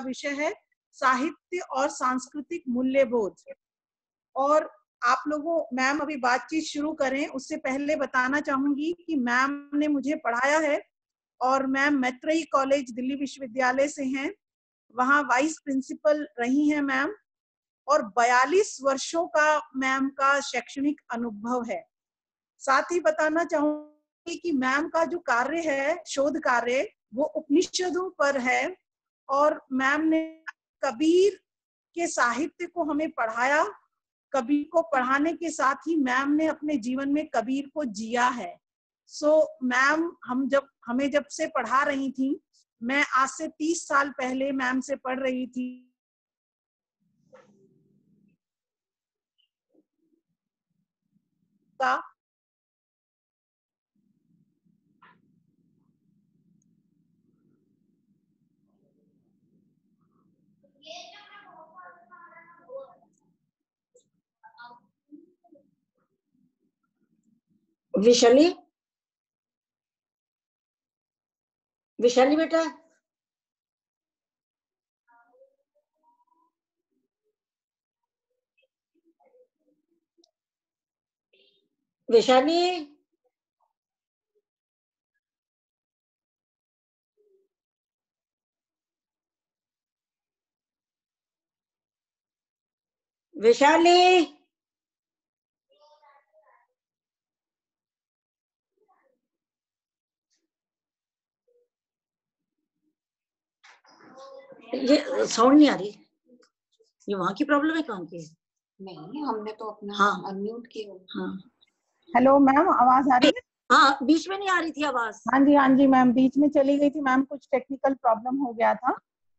विषय है साहित्य और सांस्कृतिक मूल्यबोध। और आप लोगों, मैम अभी बातचीत शुरू करें उससे पहले बताना चाहूंगी कि मैम ने मुझे पढ़ाया है और मैम मैत्रेयी कॉलेज दिल्ली विश्वविद्यालय से हैं, वहाँ वाइस प्रिंसिपल रही हैं मैम, और 42 वर्षों का मैम का शैक्षणिक अनुभव है। साथ ही बताना चाहूंगी कि मैम का जो कार्य है, शोध कार्य, वो उपनिषदों पर है और मैम ने कबीर के साहित्य को हमें पढ़ाया। कबीर को पढ़ाने के साथ ही मैम ने अपने जीवन में कबीर को जिया है। मैम हमें जब से पढ़ा रही थी, मैं आज से 30 साल पहले मैम से पढ़ रही थी। विशाली, विशाली बेटा, विशाली, विशाली, ये साउंड नहीं आ रही। ये वहां की प्रॉब्लम है, कहाँ की? नहीं, हमने तो अपना अनम्यूट किया। हाँ, हेलो मैम, आवाज आ रही है? हाँ, बीच में नहीं आ रही थी आवाज। हाँ जी मैम, बीच में चली गई थी मैम, कुछ टेक्निकल प्रॉब्लम हो गया था।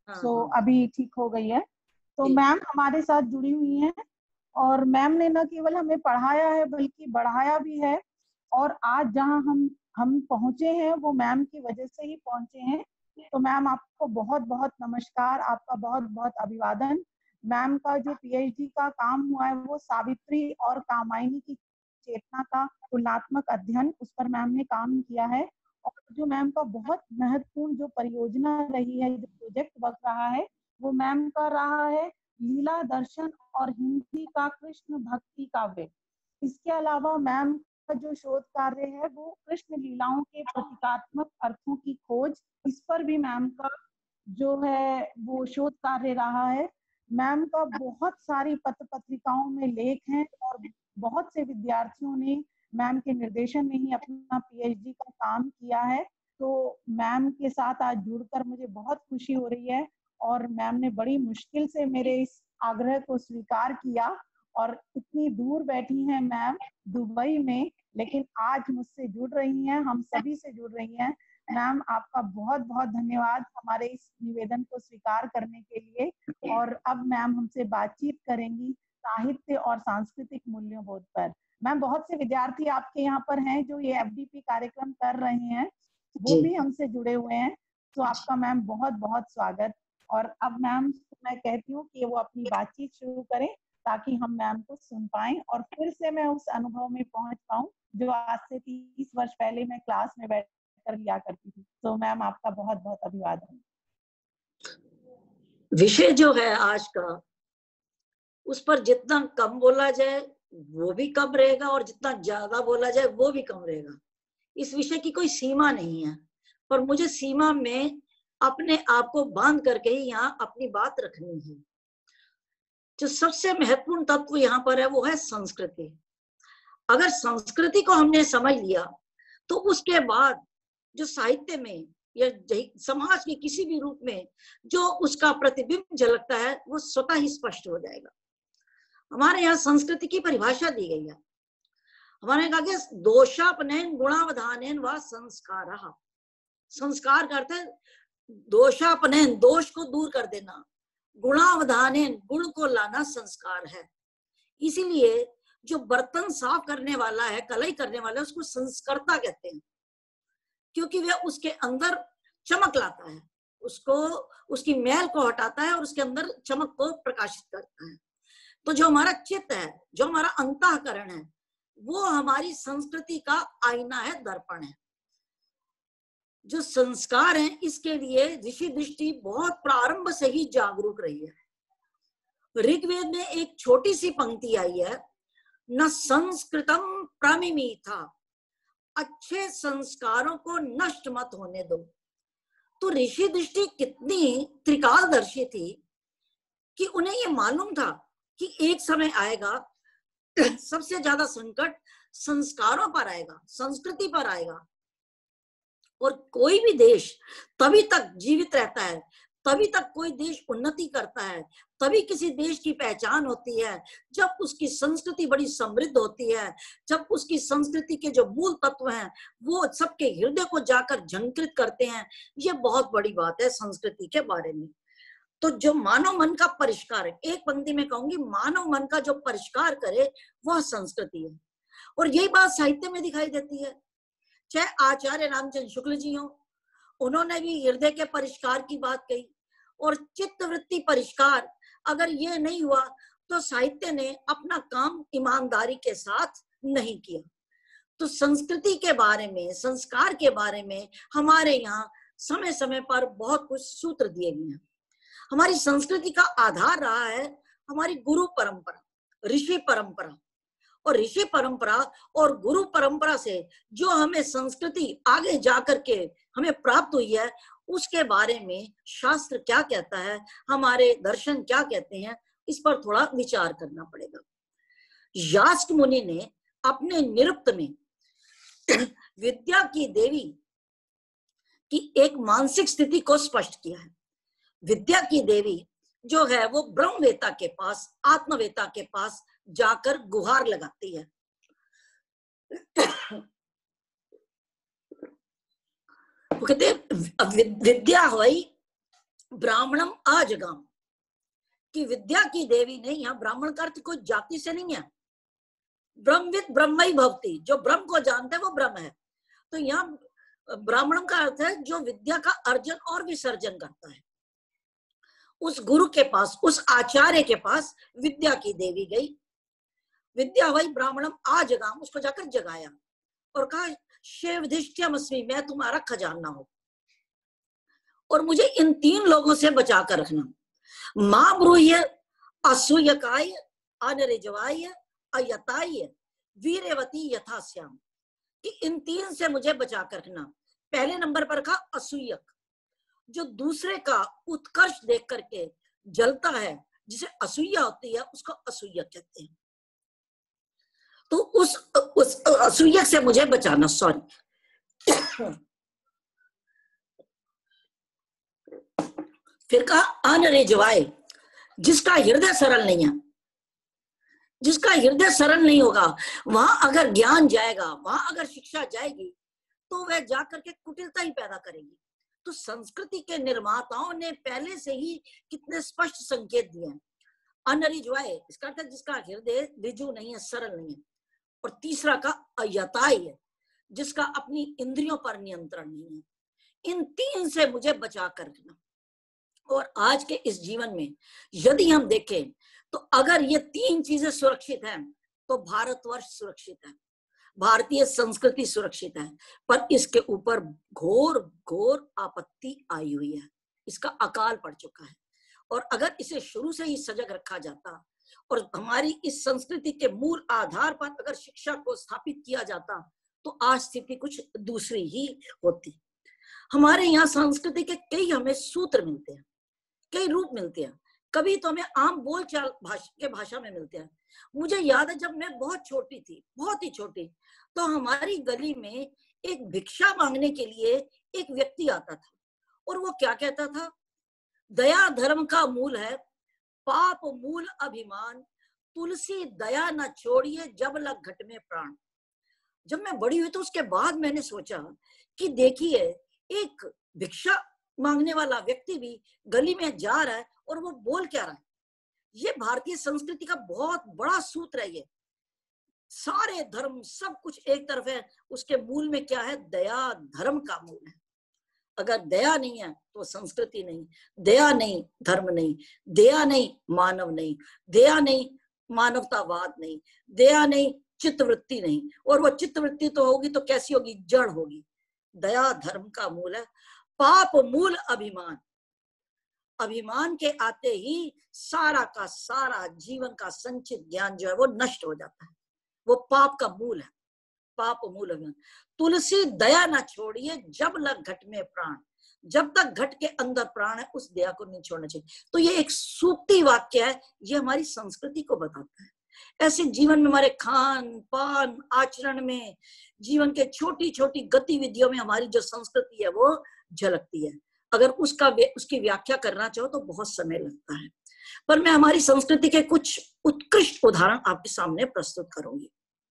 अभी ठीक हो गई है। तो मैम हमारे साथ जुड़ी हुई हैं और मैम ने न केवल हमें पढ़ाया है बल्कि बढ़ाया भी है। और आज जहाँ हम पहुंचे हैं वो मैम की वजह से ही पहुंचे हैं। तो मैम आपको बहुत बहुत नमस्कार, आपका बहुत बहुत अभिवादन। मैम का जो पीएचडी का काम हुआ है वो सावित्री और कामायनी की चेतना का तुलनात्मक अध्ययन, उस पर मैम ने काम किया है। और जो मैम का बहुत महत्वपूर्ण जो परियोजना रही है, जो प्रोजेक्ट वर्क रहा है, वो मैम का रहा है लीला दर्शन और हिंदी का कृष्ण भक्ति काव्य। इसके अलावा मैम का जो शोध कार्य है वो कृष्ण लीलाओं के प्रतीकात्मक अर्थों की खोज, इस पर भी मैम का जो है वो शोध कार्य रहा है। मैम का बहुत सारी पत्र पत्रिकाओं में लेख हैं और बहुत से विद्यार्थियों ने मैम के निर्देशन में ही अपना पीएचडी का काम किया है। तो मैम के साथ आज जुड़कर मुझे बहुत खुशी हो रही है और मैम ने बड़ी मुश्किल से मेरे इस आग्रह को स्वीकार किया और इतनी दूर बैठी हैं मैम दुबई में, लेकिन आज मुझसे जुड़ रही हैं, हम सभी से जुड़ रही हैं। मैम आपका बहुत बहुत धन्यवाद हमारे इस निवेदन को स्वीकार करने के लिए। और अब मैम हमसे बातचीत करेंगी साहित्य और सांस्कृतिक मूल्यों पर। मैम बहुत से विद्यार्थी आपके यहाँ पर हैं जो ये एफडीपी कार्यक्रम कर रहे हैं, वो भी हमसे जुड़े हुए हैं। तो आपका मैम बहुत बहुत स्वागत। और अब मैम मैं कहती हूँ कि वो अपनी बातचीत शुरू करें ताकि हम मैम को सुन पाएं और फिर से मैं उस अनुभव में पहुंच पाऊं जो आज से 30 वर्ष पहले मैं क्लास में बैठकर लिया करती थी। तो मैम आपका बहुत बहुत अभिवादन। विषय जो है आज का, उस पर जितना कम बोला जाए वो भी कम रहेगा और जितना ज्यादा बोला जाए वो भी कम रहेगा। इस विषय की कोई सीमा नहीं है, पर मुझे सीमा में अपने आप को बांध करके ही यहाँ अपनी बात रखनी है। जो सबसे महत्वपूर्ण तत्व यहाँ पर है वो है संस्कृति। अगर संस्कृति को हमने समझ लिया तो उसके बाद जो साहित्य में या समाज के किसी भी रूप में जो उसका प्रतिबिंब झलकता है वो स्वतः ही स्पष्ट हो जाएगा। हमारे यहाँ संस्कृति की परिभाषा दी गई है। हमारे कहा कि दोषापनयन गुणावधानेन व संस्कारः। संस्कार का अर्थ है दोषापनयन, दोष को दूर कर देना, गुणावधानेन, गुण को लाना संस्कार है। इसीलिए जो बर्तन साफ करने वाला है, कलई करने वाला है, उसको संस्कर्ता कहते हैं, क्योंकि वह उसके अंदर चमक लाता है, उसको उसकी मैल को हटाता है और उसके अंदर चमक को प्रकाशित करता है। तो जो हमारा चित्त है, जो हमारा अंतःकरण है, वो हमारी संस्कृति का आईना है, दर्पण है। जो संस्कार हैं, इसके लिए ऋषि दृष्टि बहुत प्रारंभ से ही जागरूक रही है। ऋग्वेद में एक छोटी सी पंक्ति आई है, न संस्कृतम प्रामिमीथा, अच्छे संस्कारों को नष्ट मत होने दो। तो ऋषि दृष्टि कितनी त्रिकालदर्शी थी कि उन्हें ये मालूम था कि एक समय आएगा सबसे ज्यादा संकट संस्कारों पर आएगा, संस्कृति पर आएगा। और कोई भी देश तभी तक जीवित रहता है, तभी तक कोई देश उन्नति करता है, तभी किसी देश की पहचान होती है जब उसकी संस्कृति बड़ी समृद्ध होती है, जब उसकी संस्कृति के जो मूल तत्व हैं वो सबके हृदय को जाकर झंकृत करते हैं। ये बहुत बड़ी बात है संस्कृति के बारे में। तो जो मानव मन का परिष्कार है, एक पंक्ति में कहूंगी, मानव मन का जो परिष्कार करे वह संस्कृति है। और यही बात साहित्य में दिखाई देती है। चाहे आचार्य रामचंद्र शुक्ल जी हो, उन्होंने भी हृदय के परिष्कार की बात कही। और चित्त वृत्ति परिष्कार अगर ये नहीं हुआ तो साहित्य ने अपना काम ईमानदारी के साथ नहीं किया। तो संस्कृति के बारे में, संस्कार के बारे में हमारे यहाँ समय समय पर बहुत कुछ सूत्र दिए गए हैं। हमारी संस्कृति का आधार रहा है हमारी गुरु परंपरा, ऋषि परंपरा। और ऋषि परंपरा और गुरु परंपरा से जो हमें संस्कृति आगे जाकर के हमें प्राप्त हुई है, उसके बारे में शास्त्र क्या कहता है, हमारे दर्शन क्या कहते हैं, इस पर थोड़ा विचार करना पड़ेगा। यास्क मुनि ने अपने निरुक्त में विद्या की देवी की एक मानसिक स्थिति को स्पष्ट किया है। विद्या की देवी जो है वो ब्रह्मवेता के पास, आत्मवेता के पास जाकर गुहार लगाती है। वो कहते विद्या हुई ब्राह्मणम आजगाम, कि विद्या की देवी नहीं, यहाँ ब्राह्मण का अर्थ कोई जाति से नहीं है। ब्रह्मविद ब्रह्मई भवति, जो ब्रह्म को जानते हैं वो ब्रह्म है। तो यहाँ ब्राह्मण का अर्थ है जो विद्या का अर्जन और विसर्जन करता है। उस गुरु के पास, उस आचार्य के पास विद्या की देवी गई। विद्या वही ब्राह्मणम आजगाम, उसको जाकर जगाया और कहा शेवधिष्ठ्यमस्मि, मैं तुम्हारा खजाना हूं और मुझे इन तीन लोगों से बचा कर रखना। मां ब्रूह्य असूयकाय अनरिजवाय अयताय वीरवती यथाश्याम, कि इन तीन से मुझे बचा कर रखना। पहले नंबर पर कहा असूयक, जो दूसरे का उत्कर्ष देख करके जलता है, जिसे असूया होती है, उसको असूयक कहते हैं। तो उस असूयक से मुझे बचाना। सॉरी। फिर कहा अनरिजवाय, जिसका हृदय सरल नहीं है, जिसका हृदय सरल नहीं होगा, वहां अगर ज्ञान जाएगा, वहां अगर शिक्षा जाएगी तो वह जाकर के कुटिलता ही पैदा करेगी। तो संस्कृति के निर्माताओं ने पहले से ही कितने स्पष्ट संकेत दिए हैं। अनरिजवाय, इसका अर्थ जिसका हृदय रिजु नहीं है, सरल नहीं है। और तीसरा का अयताय है, जिसका अपनी इंद्रियों पर नियंत्रण नहीं है। इन तीन से मुझे बचा कर रखना। और आज के इस जीवन में यदि हम देखें तो अगर ये तीन चीजें सुरक्षित हैं तो भारतवर्ष सुरक्षित है, भारतीय संस्कृति सुरक्षित है। पर इसके ऊपर घोर घोर आपत्ति आई हुई है, इसका अकाल पड़ चुका है। और अगर इसे शुरू से ही सजग रखा जाता और हमारी इस संस्कृति के मूल आधार पर अगर शिक्षा को स्थापित किया जाता तो आज स्थिति कुछ दूसरी ही होती। हमारे यहाँ संस्कृति के कई हमें सूत्र मिलते हैं, कई रूप मिलते हैं। कभी तो हमें आम बोलचाल के भाषा में मिलते हैं। मुझे याद है जब मैं बहुत छोटी थी, बहुत ही छोटी, तो हमारी गली में एक भिक्षा मांगने के लिए एक व्यक्ति आता था और वो क्या कहता था, दया धर्म का मूल है, पाप मूल अभिमान, तुलसी दया न छोड़िए जब लग घट में प्राण। जब मैं बड़ी हुई तो उसके बाद मैंने सोचा कि देखिए एक भिक्षा मांगने वाला व्यक्ति भी गली में जा रहा है और वो बोल क्या रहा है। ये भारतीय संस्कृति का बहुत बड़ा सूत्र है। ये सारे धर्म सब कुछ एक तरफ है, उसके मूल में क्या है, दया धर्म का मूल है। अगर दया नहीं है तो संस्कृति नहीं, दया नहीं धर्म नहीं, दया नहीं मानव नहीं, दया नहीं मानवतावाद नहीं, दया नहीं चित्तवृत्ति नहीं। और वो चित्तवृत्ति तो होगी तो कैसी होगी, जड़ होगी। दया धर्म का मूल है। पाप मूल अभिमान, अभिमान के आते ही सारा का सारा जीवन का संचित ज्ञान जो है वो नष्ट हो जाता है, वो पाप का मूल है, पाप मूल अभिमान। तुलसी दया ना छोड़िए जब लग घट में प्राण, जब तक घट के अंदर प्राण है उस दया को नहीं छोड़ना चाहिए। तो ये एक सूक्ति वाक्य है, ये हमारी संस्कृति को बताता है। ऐसे जीवन में हमारे खान पान आचरण में, जीवन के छोटी छोटी गतिविधियों में हमारी जो संस्कृति है वो झलकती है। अगर उसकी व्याख्या करना चाहो तो बहुत समय लगता है, पर मैं हमारी संस्कृति के कुछ उत्कृष्ट उदाहरण आपके सामने प्रस्तुत करूंगी।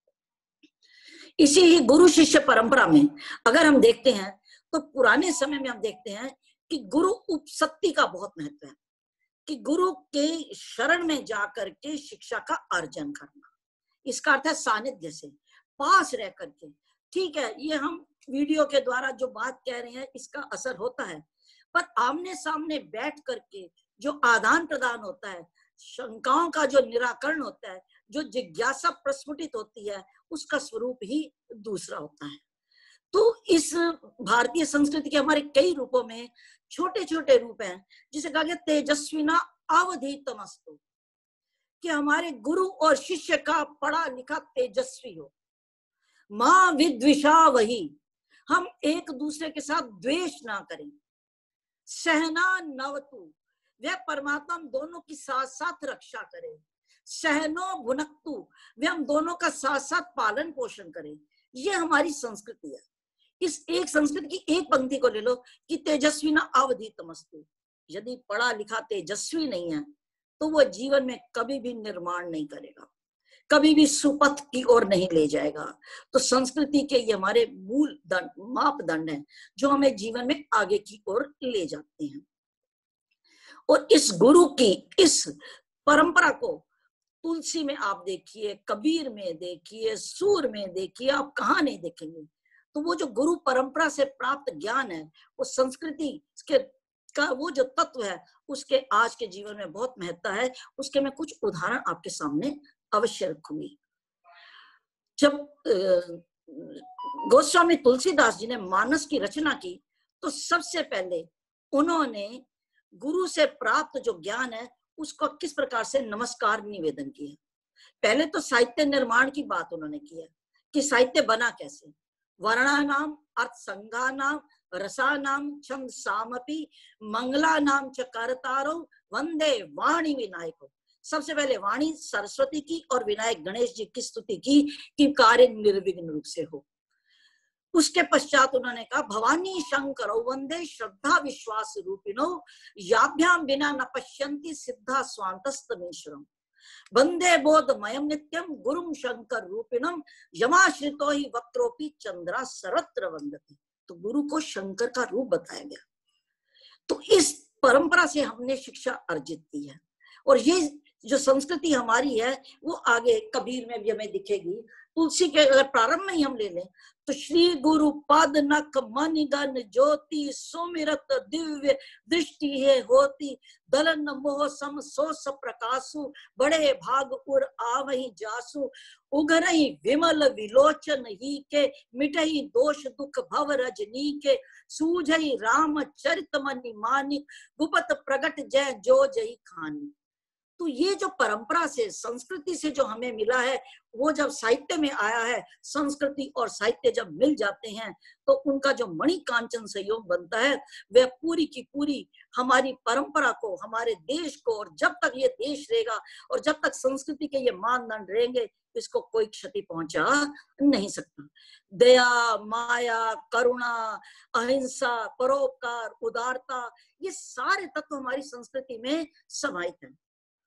इसी ही गुरु शिष्य परंपरा में अगर हम देखते हैं तो पुराने समय में हम देखते हैं कि गुरु उपसत्ति का बहुत महत्व है, कि गुरु के शरण में जाकर के शिक्षा का अर्जन करना। इसका अर्थ है सानिध्य से, पास रह करके। ठीक है, ये हम वीडियो के द्वारा जो बात कह रहे हैं इसका असर होता है, पर आमने सामने बैठ करके जो आदान प्रदान होता है, शंकाओं का जो निराकरण होता है, जो जिज्ञासा प्रस्फुटित होती है, उसका स्वरूप ही दूसरा होता है। तो इस भारतीय संस्कृति के हमारे कई रूपों में छोटे छोटे रूप हैं, जिसे कहा गया तेजस्विना अवधीतमस्तु, कि हमारे गुरु और शिष्य का पढ़ा लिखा तेजस्वी हो। मां विद्विषा वही, हम एक दूसरे के साथ द्वेष ना करें। सहना नवतु, वह परमात्मा हम दोनों की साथ साथ रक्षा करे। सहनो भुनक्तु, वे हम दोनों का साथ साथ पालन पोषण करें। ये हमारी संस्कृति है। इस एक संस्कृति की एक पंक्ति को ले लो कि तेजस्वी न अवधीतमस्तु। यदि पढ़ा लिखा तेजस्वी नहीं है तो वह जीवन में कभी भी निर्माण नहीं करेगा, कभी भी सुपथ की ओर नहीं ले जाएगा। तो संस्कृति के ये हमारे मूल मापदंड हैं जो हमें जीवन में आगे की ओर ले जाते हैं। और इस गुरु की इस परंपरा को तुलसी में आप देखिए, कबीर में देखिए, सूर में देखिए, आप कहाँ नहीं देखेंगे। तो वो जो गुरु परंपरा से प्राप्त ज्ञान है, वो संस्कृति का वो जो तत्व है, उसके आज के जीवन में बहुत महत्व है। उसके मैं कुछ उदाहरण आपके सामने अवश्य रखूंगी। जब गोस्वामी तुलसीदास जी ने मानस की रचना की तो सबसे पहले उन्होंने गुरु से प्राप्त जो ज्ञान है उसको किस प्रकार से नमस्कार निवेदन किया। पहले तो साहित्य निर्माण की बात उन्होंने की है कि साहित्य बना कैसे। वर्णानाम अर्थ संज्ञानाम रसानाम छंद सामपि मंगलानाम च करतारो वंदे वाणी विनायको। सबसे पहले वाणी सरस्वती की और विनायक गणेश जी की स्तुति की कि कार्य निर्विघ्न रूप से हो। उसके पश्चात उन्होंने कहा भवानी शंकरो वंदे श्रद्धा विश्वास रूपिणो याभ्याम बिना न पश्यन्ति सिद्धा स्वांतस्तमीश्वरम वंदे बोधमयम नित्यम गुरुम शंकर रूपिणम यमाश्रितो ही वक्रोपी चंद्रा सर्वत्र वंदते। तो गुरु को शंकर का रूप बताया गया। तो इस परंपरा से हमने शिक्षा अर्जित की है और ये जो संस्कृति हमारी है वो आगे कबीर में भी हमें दिखेगी। तुलसी के अगर प्रारंभ में ही हम ले लें तो श्री गुरु पद नख मन गन ज्योति सुमिरत दिव्य दृष्टि है होती दलन मोह सम सोस प्रकाशु बड़े भाग उर आवहि जासु उगरहि विमल विलोचन ही के मिटहि दोष दुख भव रजनी के सूझहि राम चरित मनि मानिक गुपत प्रगट जय जो जय खानी। तो ये जो परंपरा से संस्कृति से जो हमें मिला है वो जब साहित्य में आया है, संस्कृति और साहित्य जब मिल जाते हैं तो उनका जो मणि कांचन संयोग बनता है वह पूरी की पूरी हमारी परंपरा को, हमारे देश को, और जब तक ये देश रहेगा और जब तक संस्कृति के ये मानदंड रहेंगे इसको कोई क्षति पहुंचा नहीं सकता। दया, माया, करुणा, अहिंसा, परोपकार, उदारता, ये सारे तत्व हमारी संस्कृति में समाहित हैं।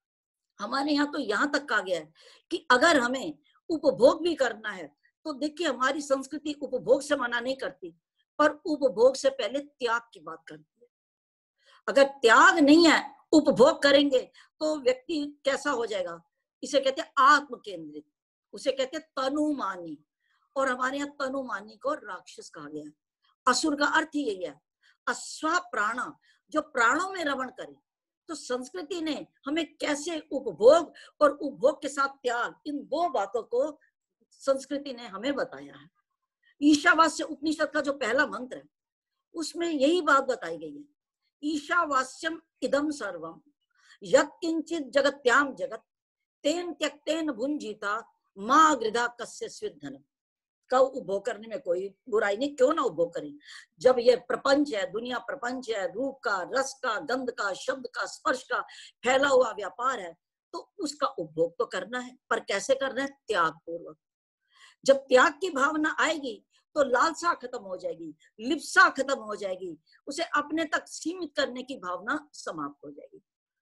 हमारे यहाँ तो यहाँ तक कहा गया है कि अगर हमें उपभोग भी करना है तो देखिए हमारी संस्कृति उपभोग से मना नहीं करती, पर उपभोग से पहले त्याग की बात करती है। अगर त्याग नहीं है, उपभोग करेंगे तो व्यक्ति कैसा हो जाएगा, इसे कहते हैं आत्म केंद्रित, उसे कहते हैं तनुमानी। और हमारे यहाँ तनुमानी को राक्षस कहा गया है। असुर का अर्थ ही यही है, अश्वा प्राणा, जो प्राणों में रमण करे। तो संस्कृति ने हमें कैसे उपभोग और उपभोग के साथ त्याग, इन दो बातों को संस्कृति ने हमें बताया है। ईशावास्य उपनिषद का जो पहला मंत्र है उसमें यही बात बताई गई है, ईशावास्यम इदम सर्वम यत्किंचित जगत्याम जगत तेन त्यक्तेन भुंजीता मां गृधा कस्य स्विद्धनम। का उपभोग करने में कोई बुराई नहीं, क्यों ना उपभोग करें। जब ये प्रपंच है, दुनिया प्रपंच है, रूप का, रस का, गंध का, शब्द का, स्पर्श का फैला हुआ व्यापार है, तो उसका उपभोग तो करना है, पर कैसे करना है? त्याग पूर्वक। जब त्याग की भावना आएगी तो लालसा खत्म हो जाएगी, लिप्सा खत्म हो जाएगी, उसे अपने तक सीमित करने की भावना समाप्त हो जाएगी।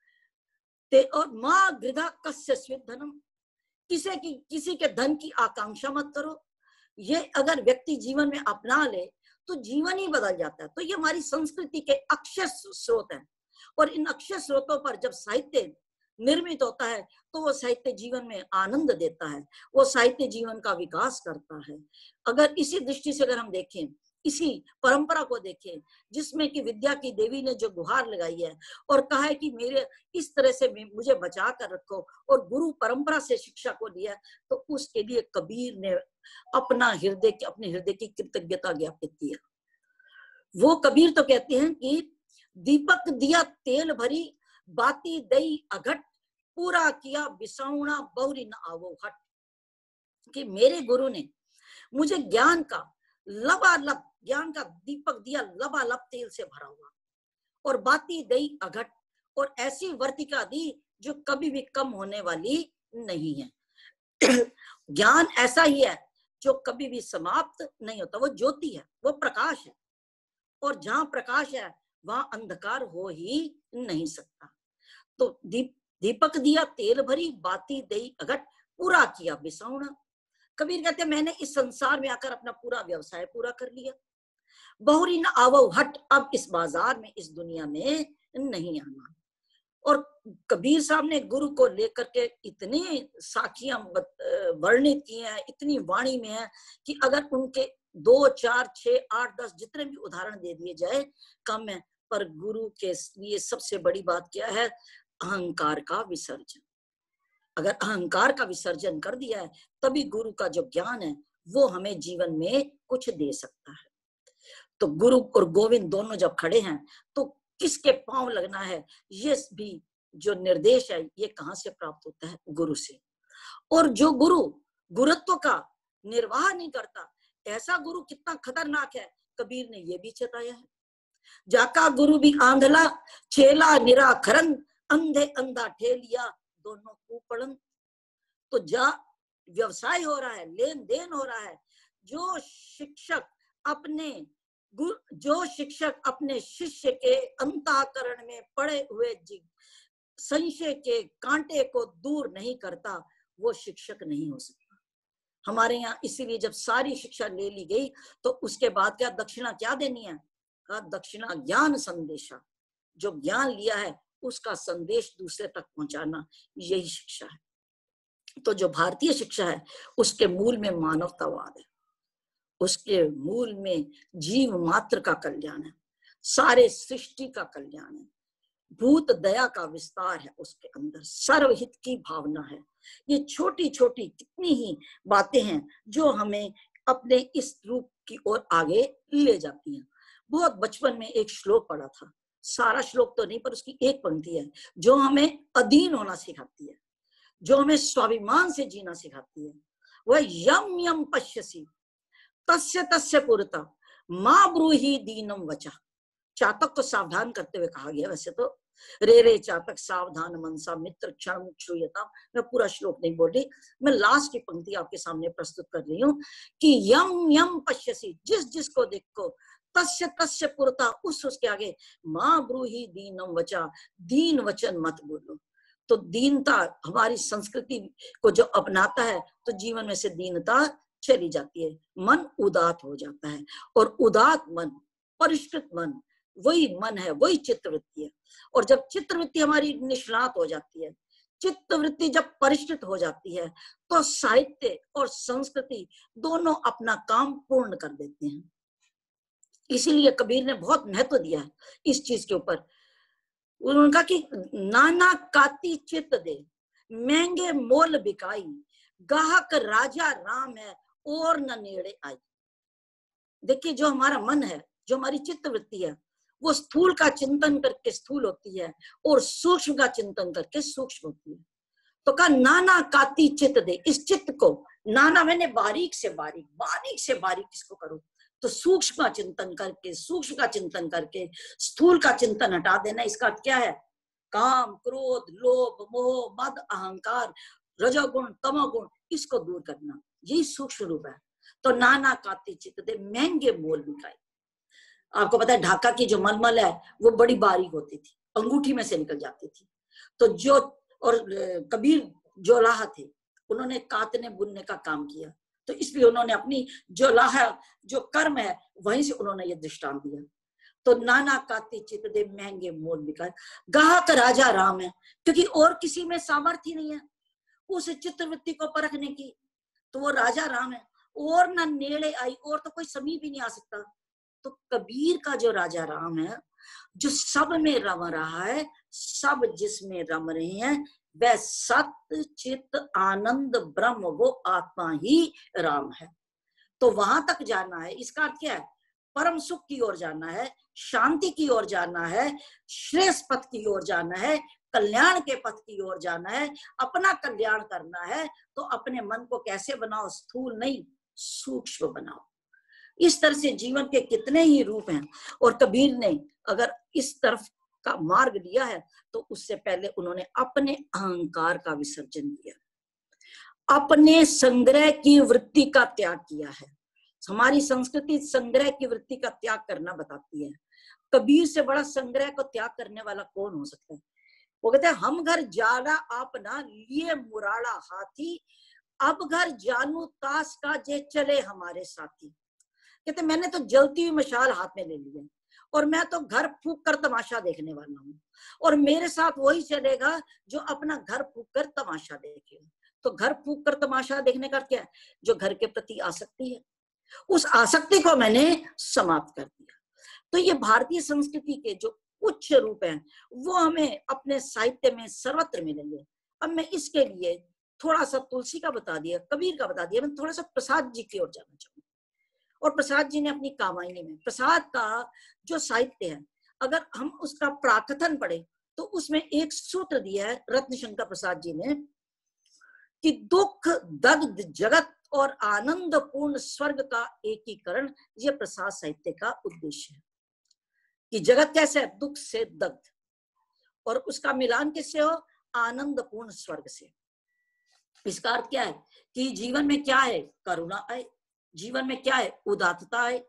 और मां गृधा कस्य स्विद्धनम, किसी के धन की आकांक्षा मत करो। ये अगर व्यक्ति जीवन में अपना ले तो जीवन ही बदल जाता है। तो ये हमारी संस्कृति के अक्षय स्रोत हैं, और इन अक्षय स्रोतों पर जब साहित्य निर्मित होता है तो वो साहित्य जीवन में आनंद देता है, वो साहित्य जीवन का विकास करता है। अगर इसी दृष्टि से अगर हम देखें, इसी परंपरा को देखें जिसमें कि विद्या की देवी ने जो गुहार लगाई है और कहा है कि मेरे इस तरह से मुझे बचा कर रखो, और गुरु परंपरा से शिक्षा को लिया, तो उसके लिए कबीर ने अपने हृदय की कृतज्ञता ज्ञापित किया। वो कबीर तो कहते हैं कि दीपक दिया तेल भरी बाती दई अघट पूरा किया बिसाउना बहुरी न आवो हट, कि मेरे गुरु ने मुझे ज्ञान का लबालब, ज्ञान का दीपक दिया लबालब तेल से भरा हुआ, और बाती दई अघट, और ऐसी वर्तिका दी जो कभी भी कम होने वाली नहीं है। ज्ञान ऐसा ही है जो कभी भी समाप्त नहीं होता, वो ज्योति है, वो प्रकाश है, और जहां प्रकाश है वहां अंधकार हो ही नहीं सकता। तो दीपक दिया तेल भरी बाती दई अघट पूरा किया बिसाउना। कबीर कहते मैंने इस संसार में आकर अपना पूरा व्यवसाय पूरा कर लिया, बहुरी न आवो हट, अब इस बाजार में, इस दुनिया में नहीं आना। और कबीर साहब ने गुरु को लेकर के इतनी साखियां वर्णित की हैं, इतनी वाणी में है कि अगर उनके 2, 4, 6, 8, 10 जितने भी उदाहरण दे दिए जाए कम है। पर गुरु के लिए सबसे बड़ी बात क्या है? अहंकार का विसर्जन। अगर अहंकार का विसर्जन कर दिया है तभी गुरु का जो ज्ञान है वो हमें जीवन में कुछ दे सकता है। तो गुरु और गोविंद दोनों जब खड़े हैं तो किसके पांव लगना है, ये भी जो निर्देश है ये कहां से प्राप्त होता है? गुरु से। और जो गुरु गुरुत्व का निर्वाह नहीं करता, ऐसा गुरु कितना खतरनाक है, कबीर ने ये भी चेताया है। जाका गुरु भी आंधला चेला निराखरन, अंधे अंधा ठेलिया दोनों कुपड़न। तो जा व्यवसाय हो रहा है, लेन देन हो रहा है, जो शिक्षक अपने शिष्य के अंतःकरण में पड़े हुए संशय के कांटे को दूर नहीं करता, वो शिक्षक नहीं हो सकता। हमारे यहाँ इसीलिए जब सारी शिक्षा ले ली गई तो उसके बाद क्या दक्षिणा क्या देनी है? कहा दक्षिणा ज्ञान संदेशा, जो ज्ञान लिया है उसका संदेश दूसरे तक पहुंचाना, यही शिक्षा है। तो जो भारतीय शिक्षा है उसके मूल में मानवतावाद है, उसके मूल में जीव मात्र का कल्याण है, सारे सृष्टि का कल्याण है, भूत दया का विस्तार है, उसके अंदर सर्वहित की भावना है। ये छोटी छोटी कितनी ही बातें हैं जो हमें अपने इस रूप की ओर आगे ले जाती हैं। बहुत बचपन में एक श्लोक पढ़ा था, सारा श्लोक तो नहीं पर उसकी एक पंक्ति है जो हमें अधीन होना सिखाती है, जो हमें स्वाभिमान से जीना सिखाती है। वह यम यम पश्यसी तस्य तस्य पुरता मां ब्रूहि दीनम वचा। चातक को सावधान करते हुए कहा गया, वैसे तो रे रे चातक सावधान मनसा मित्र क्षण श्रूयता। मैं पूरा श्लोक नहीं बोल रही, मैं लास्ट की पंक्ति आपके सामने प्रस्तुत कर रही हूँ कि यम यम पश्यसी, जिस जिसको देखो, तस्य तस्य पुरता, उसके आगे मां ब्रूहि दीनम वचा, दीन वचन मत बोलो। तो दीनता हमारी संस्कृति को जो अपनाता है तो जीवन में से दीनता चली जाती है, मन उदात हो जाता है, और उदात मन, परिष्कृत मन, वही मन है, वही चित्तवृत्ति है। और जब चित्तवृत्ति हमारी निष्णात हो जाती है, चित्तवृत्ति जब परिष्कृत हो जाती है, तो साहित्य और संस्कृति दोनों अपना काम पूर्ण कर देते हैं। इसीलिए कबीर ने बहुत महत्व दिया है इस चीज के ऊपर। उनका कि नाना काती चित्त दे महंगे मोल बिकाई, गाहक राजा राम है और न नेड़े आई। देखिए जो हमारा मन है, जो हमारी चित्त वृत्ति है, वो स्थूल का चिंतन करके स्थूल होती है और सूक्ष्म का चिंतन करके सूक्ष्म होती है। तो कहा नाना काती चित्त दे, इस चित्त को, नाना मैंने बारीक से बारीक, बारीक से बारीक इसको करो। तो सूक्ष्म का चिंतन करके, सूक्ष्म का चिंतन करके स्थूल का चिंतन हटा देना। इसका अर्थ क्या है? काम, क्रोध, लोभ, मोह, मद, अहंकार, रजोगुण, तमोगुण, इसको दूर करना, यही सूक्ष्म रूप है। तो नाना काती चित्त दे, महंगे मोल बिकाए। आपको पता है ढाका की जो मलमल है वो बड़ी बारीक होती थी, अंगूठी में से निकल जाती थी। तो जो और कबीर जोलाहा थे, उन्होंने कातने बुनने का काम किया, तो इसलिए उन्होंने अपनी जोलाहा जो कर्म है वहीं से उन्होंने ये दृष्टांत दिया। तो नाना काती चित्त दे, महंगे मोल बिकाए। गाहक राजा राम है, क्योंकि और किसी में सामर्थ्य नहीं है उस चित्तवृत्ति को परखने की, तो वो राजा राम है। और ना नेड़े आई, और तो कोई समीप ही नहीं आ सकता। तो कबीर का जो राजा राम है, जो सब में रम रहा है, सब जिसमें रम रहे हैं, वह सत्य चित आनंद ब्रह्म, वो आत्मा ही राम है। तो वहां तक जाना है। इसका अर्थ क्या है? परम सुख की ओर जाना है, शांति की ओर जाना है, श्रेष्ठ पथ की ओर जाना है, कल्याण के पथ की ओर जाना है, अपना कल्याण करना है। तो अपने मन को कैसे बनाओ? स्थूल नहीं, सूक्ष्म बनाओ। इस तरह से जीवन के कितने ही रूप हैं। और कबीर ने अगर इस तरफ का मार्ग लिया है तो उससे पहले उन्होंने अपने अहंकार का विसर्जन किया, अपने संग्रह की वृत्ति का त्याग किया है। हमारी संस्कृति संग्रह की वृत्ति का त्याग करना बताती है। कबीर से बड़ा संग्रह को त्याग करने वाला कौन हो सकता है? वो कहते हैं हम घर जाला आपना लिए मुराड़ा हाथी, अब घर जानू तास का जे चले हमारे साथी। कहते मैंने तो जलती हुई मशाल हाथ में ले ली है और मैं तो घर फूक कर तमाशा देखने वाला हूँ, और मेरे साथ वही चलेगा जो अपना घर फूक कर तमाशा देखेगा। तो घर फूक कर तमाशा देखने का क्या है? जो घर के प्रति आसक्ति है, उस आसक्ति को मैंने समाप्त कर दिया। तो ये भारतीय संस्कृति के जो उच्च रूप हैं वो हमें अपने साहित्य में सर्वत्र मिलेंगे। अब मैं इसके लिए थोड़ा सा तुलसी का बता दिया, कबीर का बता दिया, मैं थोड़ा सा प्रसाद जी की ओर जाना चाहूंगा। और प्रसाद जी ने अपनी कामायनी में प्रसाद का जो साहित्य है, अगर हम उसका प्राकथन पढ़े तो उसमें एक सूत्र दिया है रत्नशंकर प्रसाद जी ने कि दुख दग्ध जगत और आनंद पूर्ण स्वर्ग का एकीकरण, ये प्रसाद साहित्य का उद्देश्य है। कि जगत कैसे है? दुख से दग्ध, और उसका मिलान किससे हो? आनंद पूर्ण स्वर्ग से। इसका अर्थ क्या है? कि जीवन में क्या है? करुणा आए, जीवन में क्या है? उदात्तता आए,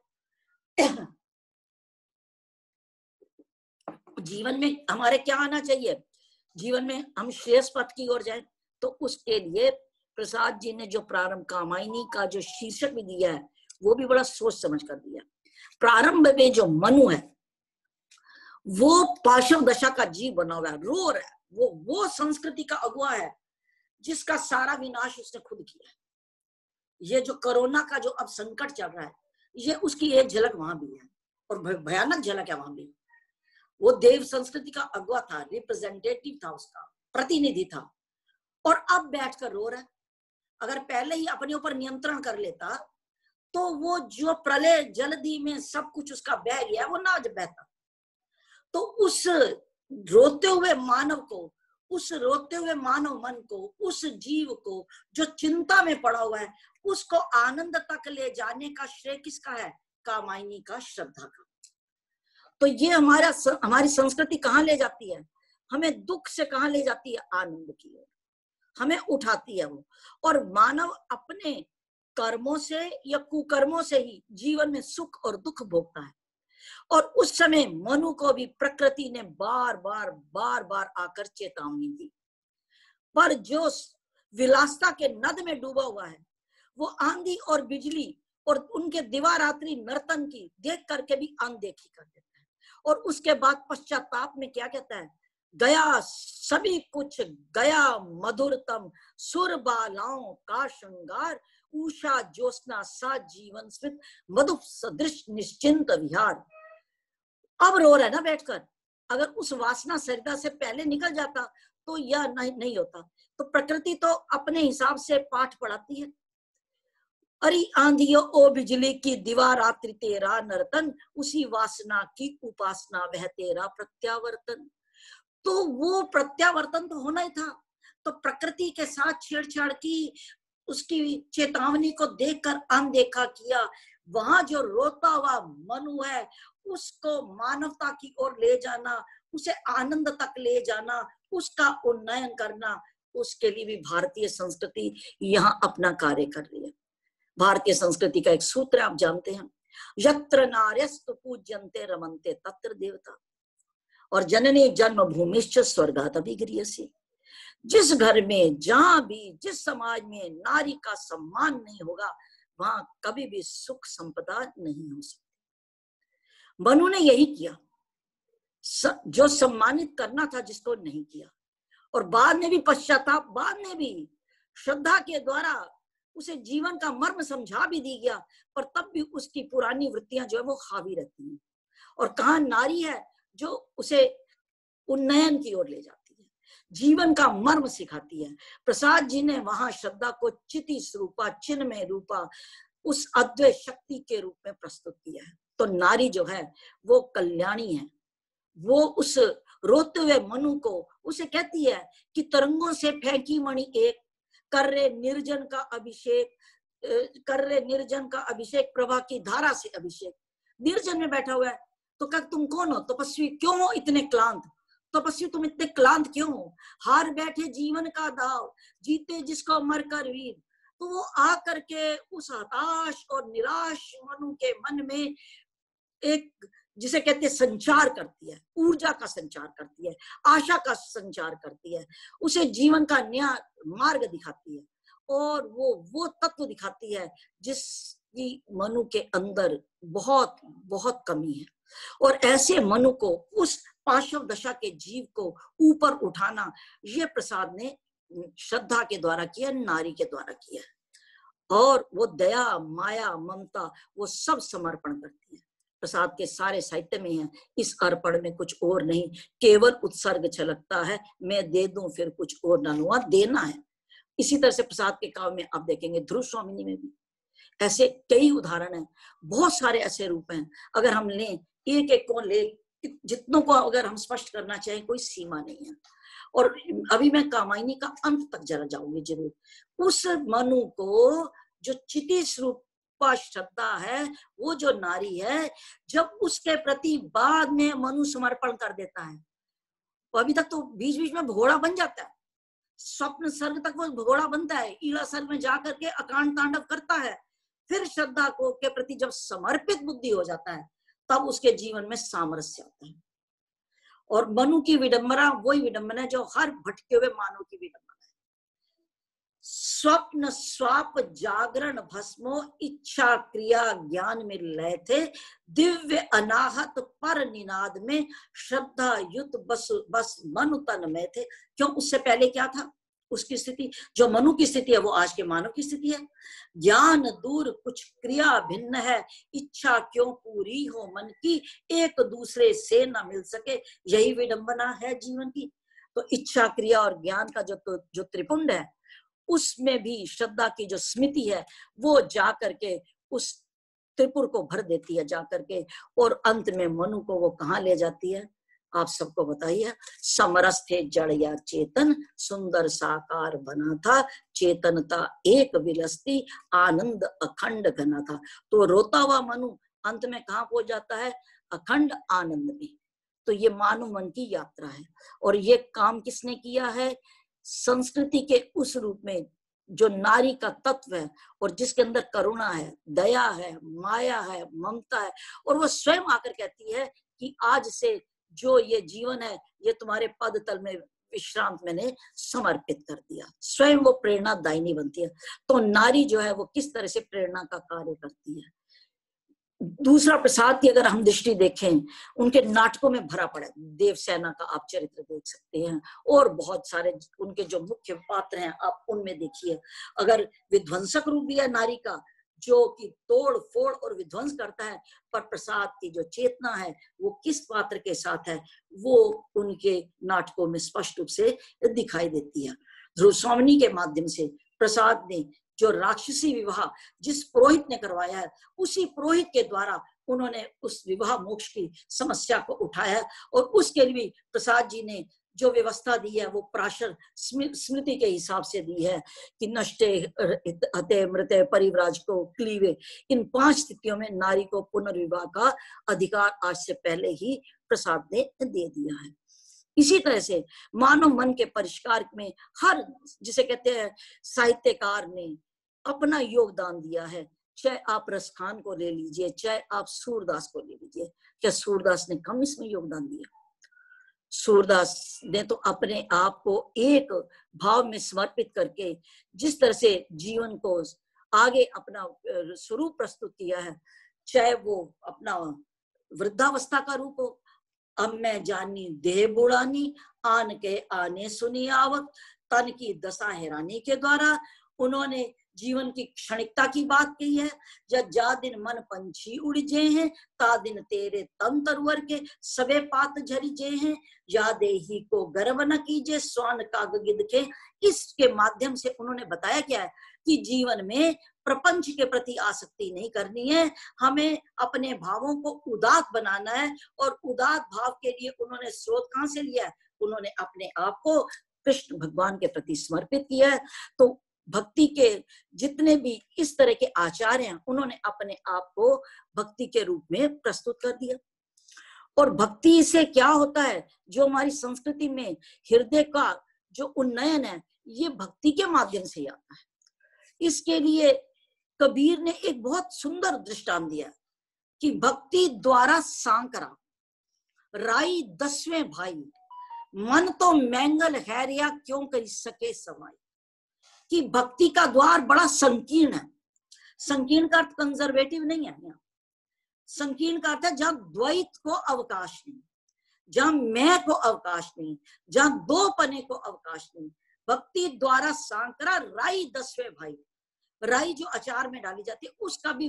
जीवन में हमारे क्या आना चाहिए? जीवन में हम श्रेष्ठ पथ की ओर जाए। तो उसके लिए प्रसाद जी ने जो प्रारंभ कामायनी का जो शीर्षक भी दिया है वो भी बड़ा सोच समझ कर दिया। प्रारंभ में जो मनु है वो पाशव दशा का जीव बना हुआ है, रो रहा है, वो संस्कृति का अगुआ है जिसका सारा विनाश उसने खुद किया है। ये जो कोरोना का जो अब संकट चल रहा है, ये उसकी एक झलक वहां भी है, और भयानक झलक है वहां भी। वो देव संस्कृति का अगुआ था, रिप्रेजेंटेटिव था, उसका प्रतिनिधि था, और अब बैठकर रो रहा है। अगर पहले ही अपने ऊपर नियंत्रण कर लेता तो वो जो प्रलय जल्दी में सब कुछ उसका बह गया वो ना बहता। तो उस रोते हुए मानव को, उस रोते हुए मानव मन को, उस जीव को जो चिंता में पड़ा हुआ है, उसको आनंद तक ले जाने का श्रेय किसका है? कामायनी का, श्रद्धा का। तो ये हमारी संस्कृति कहाँ ले जाती है? हमें दुख से कहाँ ले जाती है? आनंद की ओर हमें उठाती है वो। और मानव अपने कर्मों से या कुकर्मों से ही जीवन में सुख और दुख भोगता है। और उस समय मनु को भी प्रकृति ने बार बार आकर चेतावनी दी, पर जो विलासता के नद में डूबा हुआ है वो आंधी और बिजली और उनके दिवारात्रि नर्तन की देख करके भी अनदेखी कर देता है। और उसके बाद पश्चाताप में क्या कहता है? गया सभी कुछ गया मधुरतम, सुर बालाओं का श्रृंगार, उषा ज्योत्सना सा जीवन स्मित, मधु सदृश निश्चिंत विहार। अब रो रहा है ना बैठकर। अगर उस वासना सरिता से पहले निकल जाता तो यह नहीं होता। तो प्रकृति तो अपने हिसाब से पाठ पढ़ाती है। अरे आंधियो ओ बिजली की दीवार रात्रि तेरा नर्तन, उसी वासना की उपासना वह तेरा प्रत्यावर्तन। तो वो प्रत्यावर्तन तो होना ही था। तो प्रकृति के साथ छेड़छाड़ की, उसकी चेतावनी को देखकर अनदेखा किया। वहां जो रोता हुआ मनु है उसको मानवता की ओर ले जाना, उसे आनंद तक ले जाना, उसका उन्नयन करना, उसके लिए भी भारतीय संस्कृति यहाँ अपना कार्य कर रही है। भारतीय संस्कृति का एक सूत्र आप जानते हैं, यत्र नार्यस्तु पूज्यन्ते रमन्ते तत्र देवता, और जननी जन्मभूमिश्च स्वर्गात् अभिगरीयसी। जिस घर में, जहां भी, जिस समाज में नारी का सम्मान नहीं होगा, वहां कभी भी सुख संपदा नहीं हो सकती। मनु ने यही किया, जो सम्मानित करना था जिसको नहीं किया, और बाद में भी पश्चाताप, बाद में भी श्रद्धा के द्वारा उसे जीवन का मर्म समझा भी दी गया, पर तब भी उसकी पुरानी वृत्तियां जो है वो हावी रहती हैं। और कहाँ नारी है जो उसे उन्नयन की ओर ले जाती है, जीवन का मर्म सिखाती है। प्रसाद जी ने वहां श्रद्धा को चिति स्वरूपा, चिन्मय रूपा, उस अद्वैत शक्ति के रूप में प्रस्तुत किया है। तो नारी जो है वो कल्याणी है। वो उस रोते हुए मनु को उसे कहती है कि तरंगों से फेंकी मणि एक, कर रे निर्जन का अभिषेक, कर रे निर्जन का अभिषेक, प्रभा की धारा से अभिषेक। निर्जन में बैठा हुआ है तो कह तुम कौन हो? तपस्वी क्यों हो इतने क्लांत? तपस्वी तुम इतने क्लांत क्यों हो? हार बैठे जीवन का दाव, जीते जिसको मर कर वीर। तो वो आ करके उस हताश और निराश मनु के मन में एक, जिसे कहते हैं, संचार करती है, ऊर्जा का संचार करती है, आशा का संचार करती है, उसे जीवन का नया मार्ग दिखाती है, और वो तत्व दिखाती है जिसकी मनु के अंदर बहुत बहुत कमी है। और ऐसे मनु को, उस पाशव दशा के जीव को ऊपर उठाना, ये प्रसाद ने श्रद्धा के द्वारा किया, नारी के द्वारा किया। और वो दया, माया, ममता, वो सब समर्पण करती है। प्रसाद के सारे साहित्य में है, इस अर्पण में कुछ और नहीं, केवल उत्सर्ग छलकता है, मैं दे दूं फिर कुछ और ना लूं, देना है। इसी तरह से प्रसाद के काव्य में आप देखेंगे, ध्रुव स्वामिनी में भी ऐसे कई उदाहरण हैं, बहुत सारे ऐसे रूप हैं। अगर हम लें, एक एक को ले, जितनों को अगर हम स्पष्ट करना चाहें, कोई सीमा नहीं है। और अभी मैं कामायनी का अंत तक जरा जाऊंगी जरूर। उस मनु को जो चिति स्वरूप श्रद्धा है, वो जो नारी है, जब उसके प्रति बाद में मनु समर्पण कर देता है, तो अभी तक तो बीच बीच में भगोड़ा बन जाता है, स्वप्न सर्ग तक वो भगोड़ा बनता है, ईला सर्ग में जाकर के अकांड तांडव करता है। फिर श्रद्धा को के प्रति जब समर्पित बुद्धि हो जाता है, तब उसके जीवन में सामरस्य आता है। और मनु की विडंबना वही विडंबना है जो हर भटके हुए मानव की विडंबना है। स्वप्न स्वाप जागरण भस्मो, इच्छा क्रिया ज्ञान में लय थे, दिव्य अनाहत पर निनाद में, श्रद्धा युत बस मनु तन में थे। क्यों? उससे पहले क्या था उसकी स्थिति? जो मनु की स्थिति है वो आज के मानव की स्थिति है। ज्ञान दूर कुछ क्रिया भिन्न है, इच्छा क्यों पूरी हो मन की, एक दूसरे से न मिल सके, यही विडंबना है जीवन की। तो इच्छा क्रिया और ज्ञान का जो त्रिपुंड है, उसमें भी श्रद्धा की जो स्मृति है वो जा करके उस त्रिपुर को भर देती है जा करके, और अंत में मनु को वो कहाँ ले जाती है आप सबको बताइए। समरस थे जड़ या चेतन, सुंदर साकार बना था, चेतनता एक विलसती, आनंद अखंड घना था। तो रोता हुआ मनु अंत में कहाँ पहुंच जाता है? अखंड आनंद में। तो ये मानव मन की यात्रा है, और ये काम किसने किया है? संस्कृति के उस रूप में जो नारी का तत्व है, और जिसके अंदर करुणा है, दया है, माया है, ममता है, और वो स्वयं आकर कहती है कि आज से जो ये जीवन है ये तुम्हारे पद तल में विश्रांत मैंने समर्पित कर दिया। स्वयं वो प्रेरणा दायिनी बनती है। तो नारी जो है वो किस तरह से प्रेरणा का कार्य करती है। दूसरा, प्रसाद की अगर हम दृष्टि देखें, उनके नाटकों में भरा पड़ा है। देवसेना का आप चरित्र देख सकते हैं, और बहुत सारे उनके जो मुख्य पात्र हैं आप उनमें देखिए। अगर विध्वंसक रूप भी है नारी का, जो कि तोड़ फोड़ और विध्वंस करता है, पर प्रसाद की जो चेतना है वो किस पात्र के साथ है, वो उनके नाटकों में स्पष्ट रूप से दिखाई देती है। ध्रुव स्वामिनी के माध्यम से प्रसाद ने जो राक्षसी विवाह जिस पुरोहित ने करवाया है, उसी पुरोहित के द्वारा उन्होंने उस विवाह मोक्ष की समस्या को उठाया। और उसके लिए प्रसाद जी ने जो व्यवस्था दी है वो प्राशर स्मृति के हिसाब से दी है कि नष्टे हते मृते परिव्राज को क्लीवे, इन 5 स्थितियों में नारी को पुनर्विवाह का अधिकार आज से पहले ही प्रसाद ने दे दिया है। इसी तरह से मानव मन के परिष्कार में हर, जिसे कहते हैं साहित्यकार ने अपना योगदान दिया है। चाहे आप रसखान को ले लीजिए, चाहे आप सूरदास को ले लीजिए, क्या सूरदास ने कम इसमें योगदान दिया? सूरदास ने तो अपने आप को एक भाव में समर्पित करके जिस तरह से जीवन को आगे अपना स्वरूप प्रस्तुत किया है, चाहे वो अपना वृद्धावस्था का रूप हो, अब मैं जानी देह बुढ़ानी आन के आने सुनी आवत, तन की दशा हैरानी के द्वारा उन्होंने जीवन की क्षणिकता की बात कही है। जब जा दिन मन पंछी उड़ जे हैं, ता दिन तेरे तन तरवर के सबे पात झरी जे हैं, या देही को गर्व न कीजे स्वान काग गिद्ध के। इसके माध्यम से उन्होंने बताया क्या है कि जीवन में प्रपंच के प्रति आसक्ति नहीं करनी है, हमें अपने भावों को उदात बनाना है। और उदात भाव के लिए उन्होंने स्रोत कहां से लिया है? उन्होंने अपने आप को कृष्ण भगवान के प्रति समर्पित किया है। तो भक्ति के जितने भी इस तरह के आचार्य हैं, उन्होंने अपने आप को भक्ति के रूप में प्रस्तुत कर दिया। और भक्ति से क्या होता है, जो हमारी संस्कृति में हृदय का जो उन्नयन है, ये भक्ति के माध्यम से आता है। इसके लिए कबीर ने एक बहुत सुंदर दृष्टांत दिया कि भक्ति द्वारा सांकरा राई 10वें भाई, मन तो मैंगल हैरिया क्यों कर सके समाई। कि भक्ति का द्वार बड़ा संकीर्ण है। संकीर्ण का अर्थ कंजर्वेटिव नहीं है यहाँ। संकीर्ण का अर्थ है जहां द्वैत को अवकाश नहीं, जहां मैं को अवकाश नहीं, जहां दो पने को अवकाश नहीं। भक्ति द्वारा सांकरा राई 10वें भाई, राई जो अचार में डाली जाती है उसका भी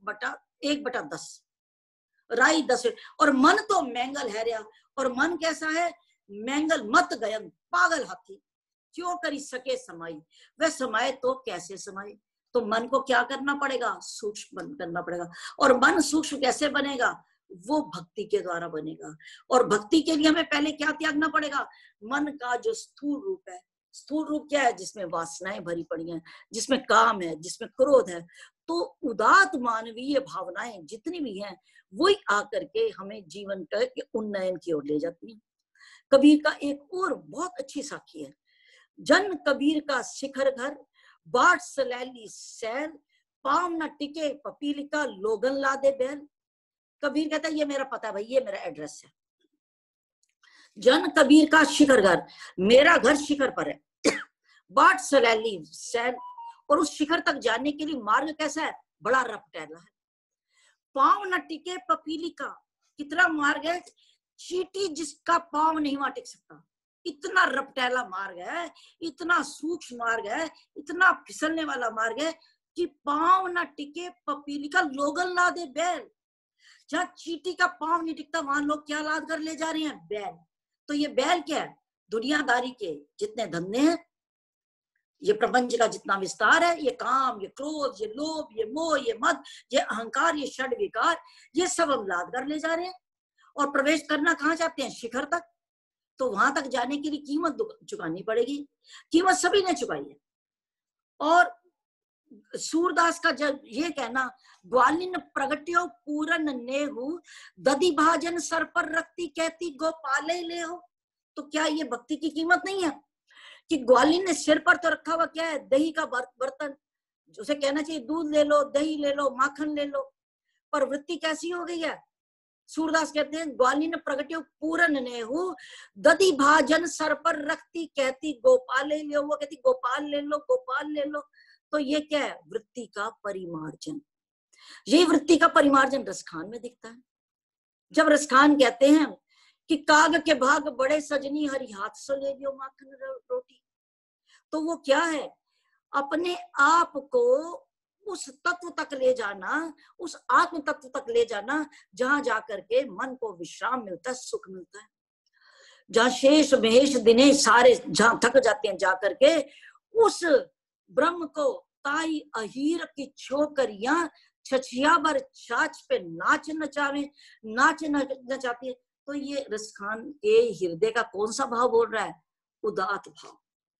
1/10 राई 10वें। और मन तो मैंगल है रिया, और मन कैसा है? मैंगल मत गयन पागल हाथी क्यों करी सके समाई। वह समाये तो कैसे समाये? तो मन को क्या करना पड़ेगा? सूक्ष्म करना पड़ेगा। और मन सूक्ष्म कैसे बनेगा? वो भक्ति के द्वारा बनेगा। और भक्ति के लिए हमें पहले क्या त्यागना पड़ेगा? मन का जो स्थूल रूप है। स्थूल रूप क्या है? जिसमें वासनाएं भरी पड़ी हैं, जिसमें काम है, जिसमें क्रोध है। तो उदात मानवीय भावनाएं जितनी भी हैं, वही आकर के हमें जीवन के उन्नयन की ओर ले जाती हैं। कबीर का एक और बहुत अच्छी साखी है। जन कबीर का शिखर घर, बाट सलैली सैल, पाम न टिके पपीलिका लोगन ला दे बैल। कबीर कहता है ये मेरा पता है भाई, ये मेरा एड्रेस है। जन कबीर का शिखर घर, मेरा घर शिखर पर है। बाट सलैली सैल, और उस शिखर तक जाने के लिए मार्ग कैसा है? बड़ा रपटैला है। पांव न टिके पपीलिका, कितना मार्ग है? चींटी जिसका पांव नहीं वहां टिक सकता, इतना रपटैला मार्ग है, इतना सूक्ष्म मार्ग है, इतना फिसलने वाला मार्ग है कि पांव ना टिके पपीलिका लोगन ला दे बैल। जहां चींटी का पांव नहीं टिकता वहां लोग क्या लाद कर ले जा रहे हैं? बैल। तो ये बैल क्या है? दुनियादारी के जितने धंधे हैं, ये प्रपंच का जितना विस्तार है, ये काम, ये क्रोध, ये लोभ, ये मोह, ये मद, ये अहंकार, ये षड विकार, ये सब हम लाद कर ले जा रहे हैं। और प्रवेश करना कहाँ चाहते हैं? शिखर तक। तो वहां तक जाने के लिए कीमत चुकानी पड़ेगी। कीमत सभी ने चुकाई है। और सूरदास का जब ये कहना, ग्वालिन प्रगट्यो पूरन नेहु, दधि भाजन सर पर रखती कहती गोपाले ले हो। तो क्या ये भक्ति की कीमत नहीं है कि ग्वालिन ने सिर पर तो रखा हुआ क्या है? दही का बर्तन। उसे कहना चाहिए दूध ले लो, दही ले लो, माखन ले लो, पर वृत्ति कैसी हो गई है? सूरदास कहते हैं ग्वालिन प्रगट्यो पूरन नेहु, दधि भाजन सर पर रखती कहती गोपाल ले लो। वो कहती गोपाल ले लो, गोपाल ले लो। तो ये क्या है? वृत्ति का परिमार्जन। ये वृत्ति का परिमार्जन रसखान में दिखता है। जब रसखान कहते हैं कि काग के भाग बड़े सजनी हरि हाथ से ले लियो माखन रोटी, तो वो क्या है? अपने आप को उस तत्व तक ले जाना, उस आत्म तत्व तक ले जाना जहां जाकर के मन को विश्राम मिलता है, सुख मिलता है। जहां शेष महेश दिनेश सारे जहां थक जाते हैं, जाकर के उस ब्रह्म को ताई अहीर की छोकरियां छछिया बर छाछ पे नाच नचाती है। तो ये रसखान के हृदय का कौन सा भाव बोल रहा है? उदात भाव,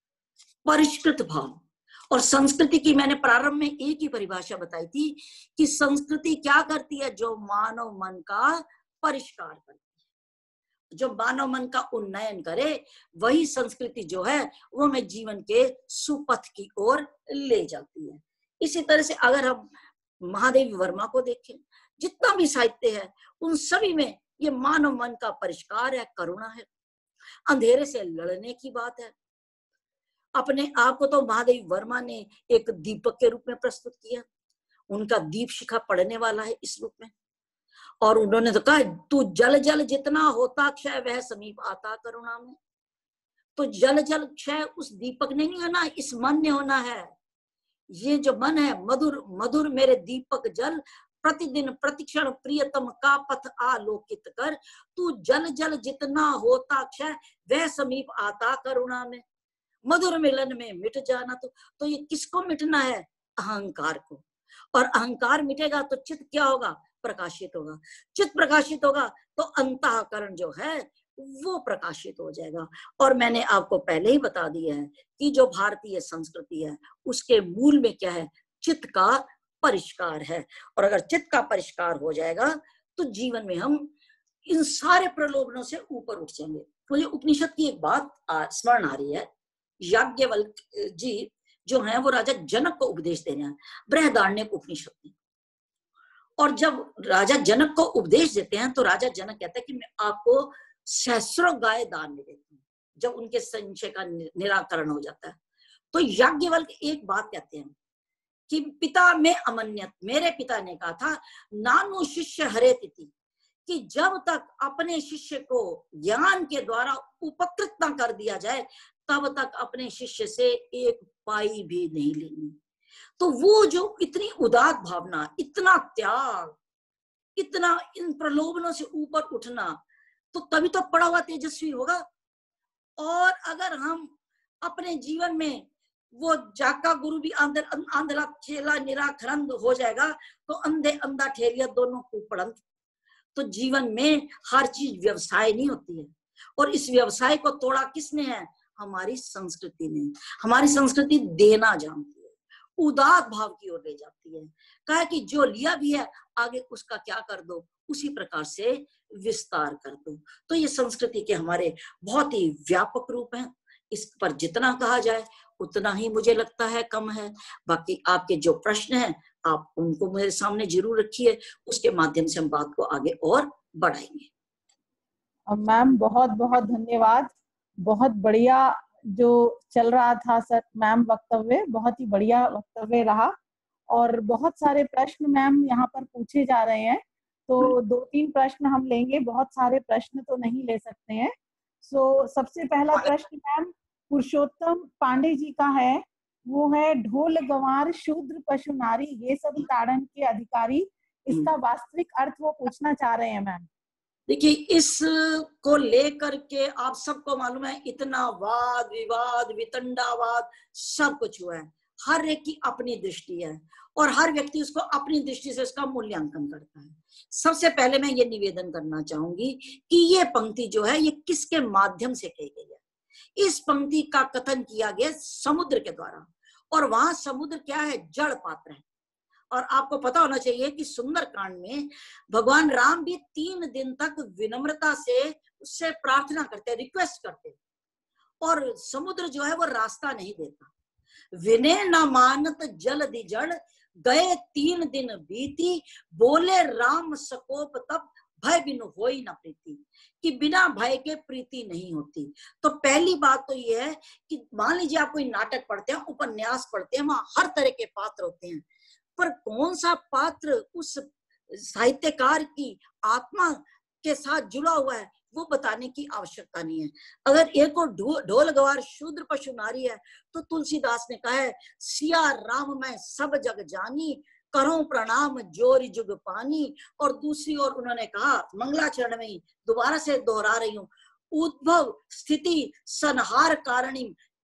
परिष्कृत भाव। और संस्कृति की मैंने प्रारंभ में एक ही परिभाषा बताई थी कि संस्कृति क्या करती है? जो मानव मन का परिष्कार करती है, जो मानव मन का उन्नयन करे, वही संस्कृति जो है वो हमें जीवन के सुपथ की ओर ले जाती है। इसी तरह से अगर हम महादेवी वर्मा को देखें, जितना भी साहित्य है उन सभी में ये मानव मन का परिष्कार है, करुणा है, अंधेरे से लड़ने की बात है। अपने आप को तो महादेवी वर्मा ने एक दीपक के रूप में प्रस्तुत किया, उनका दीप शिखा पढ़ने वाला है इस रूप में। और उन्होंने तो कहा, तू जल जल जितना होता क्षय वह समीप आता करुणा में। तो जल जल क्षय उस दीपक ने नहीं होना, इस मन ने होना है। ये जो मन है, मधुर मधुर मेरे दीपक जल, प्रतिदिन प्रतिक्षण प्रियतम का पथ आलोकित कर। तू जल जल जितना होता क्षय वह समीप आता करुणा में। मधुर मिलन में मिट जाना। तो ये किसको मिटना है? अहंकार को। और अहंकार मिटेगा तो चित्त क्या होगा? प्रकाशित होगा। चित्त प्रकाशित होगा तो अंतःकरण जो है वो प्रकाशित हो जाएगा। और मैंने आपको पहले ही बता दिया है कि जो भारतीय संस्कृति है उसके मूल में क्या है? चित्त का परिष्कार है। और अगर चित्त का परिष्कार हो जाएगा तो जीवन में हम इन सारे प्रलोभनों से ऊपर उठ जाएंगे। मुझे उपनिषद की एक बात स्मरण आ रही है। याज्ञवल्क जी जो हैं वो राजा जनक को उपदेश दे रहे हैं, बृहदारण्यक उपनिषद में। और जब राजा जनक को उपदेश देते हैं तो राजा जनक कहता है कि मैं आपको सहस्रों गाय दान में देता हूँ। जब उनके संशय का निराकरण हो जाता है तो याज्ञवल्क एक बात कहते हैं कि पिता में अमन्यत, मेरे पिता ने कहा था, नानु शिष्य हरे तिथि, कि जब तक अपने शिष्य को ज्ञान के द्वारा उपकृत न कर दिया जाए तब तक अपने शिष्य से एक पाई भी नहीं लेनी। तो वो जो इतनी उदात भावना, इतना त्याग, इतना इन प्रलोभनों से ऊपर उठना, तो तभी तो पड़ा हुआ तेजस्वी होगा। और अगर हम अपने जीवन में वो जाका गुरु भी आंधला चेला निराखरंद हो जाएगा तो अंधे अंधा ठेरिया दोनों कुपड़ंत। तो जीवन में हर चीज व्यवसाय नहीं होती है। और इस व्यवसाय को तोड़ा किसने है? हमारी संस्कृति ने। हमारी संस्कृति देना जानती है, उदात भाव की ओर ले जाती है। कहा कि जो लिया भी है आगे उसका क्या कर दो, उसी प्रकार से विस्तार कर दो। तो ये संस्कृति के हमारे बहुत ही व्यापक रूप हैं। इस पर जितना कहा जाए उतना ही मुझे लगता है कम है। बाकी आपके जो प्रश्न हैं आप उनको मेरे सामने जरूर रखिए, उसके माध्यम से हम बात को आगे और बढ़ाएंगे। मैम बहुत बहुत धन्यवाद। बहुत बढ़िया जो चल रहा था सर मैम वक्तव्य, बहुत ही बढ़िया वक्तव्य रहा। और बहुत सारे प्रश्न मैम यहाँ पर पूछे जा रहे हैं, तो 2-3 प्रश्न हम लेंगे, बहुत सारे प्रश्न तो नहीं ले सकते हैं। सबसे पहला प्रश्न मैम पुरुषोत्तम पांडे जी का है, वो है ढोल गंवार शूद्र पशु नारी ये सब ताड़न के अधिकारी, इसका वास्तविक अर्थ वो पूछना चाह रहे हैं मैम। देखिए, इस को लेकर के आप सबको मालूम है इतना वाद विवाद वितंडावाद सब कुछ हुआ है। हर एक की अपनी दृष्टि है और हर व्यक्ति उसको अपनी दृष्टि से उसका मूल्यांकन करता है। सबसे पहले मैं ये निवेदन करना चाहूंगी कि ये पंक्ति जो है ये किसके माध्यम से कही गई है। इस पंक्ति का कथन किया गया समुद्र के द्वारा, और वहां समुद्र क्या है? जड़ पात्र है। और आपको पता होना चाहिए कि सुंदरकांड में भगवान राम भी 3 दिन तक विनम्रता से उससे प्रार्थना करते, रिक्वेस्ट करते, और समुद्र जो है वो रास्ता नहीं देता। विनय न मानत जल दी जड़, गए 3 दिन बीती, बोले राम सकोप तब, भय बिनु होई न प्रीति, कि बिना भय के प्रीति नहीं होती। तो पहली बात तो ये है कि मान लीजिए आप कोई नाटक पढ़ते हैं, उपन्यास पढ़ते हैं, वहां हर तरह के पात्र होते हैं, पर कौन सा पात्र उस साहित्यकार की आत्मा के साथ जुड़ा हुआ है वो बताने की आवश्यकता नहीं है। अगर एक और ढोल गवार शूद्र पशु नारी है तो तुलसीदास ने कहा है, सिया राम मैं सब जग जानी, करो प्रणाम जोरी जुग पानी। और दूसरी ओर उन्होंने कहा मंगलाचरण में, दोबारा से दोहरा रही हूं, उद्भव स्थिति संहार कारणिम,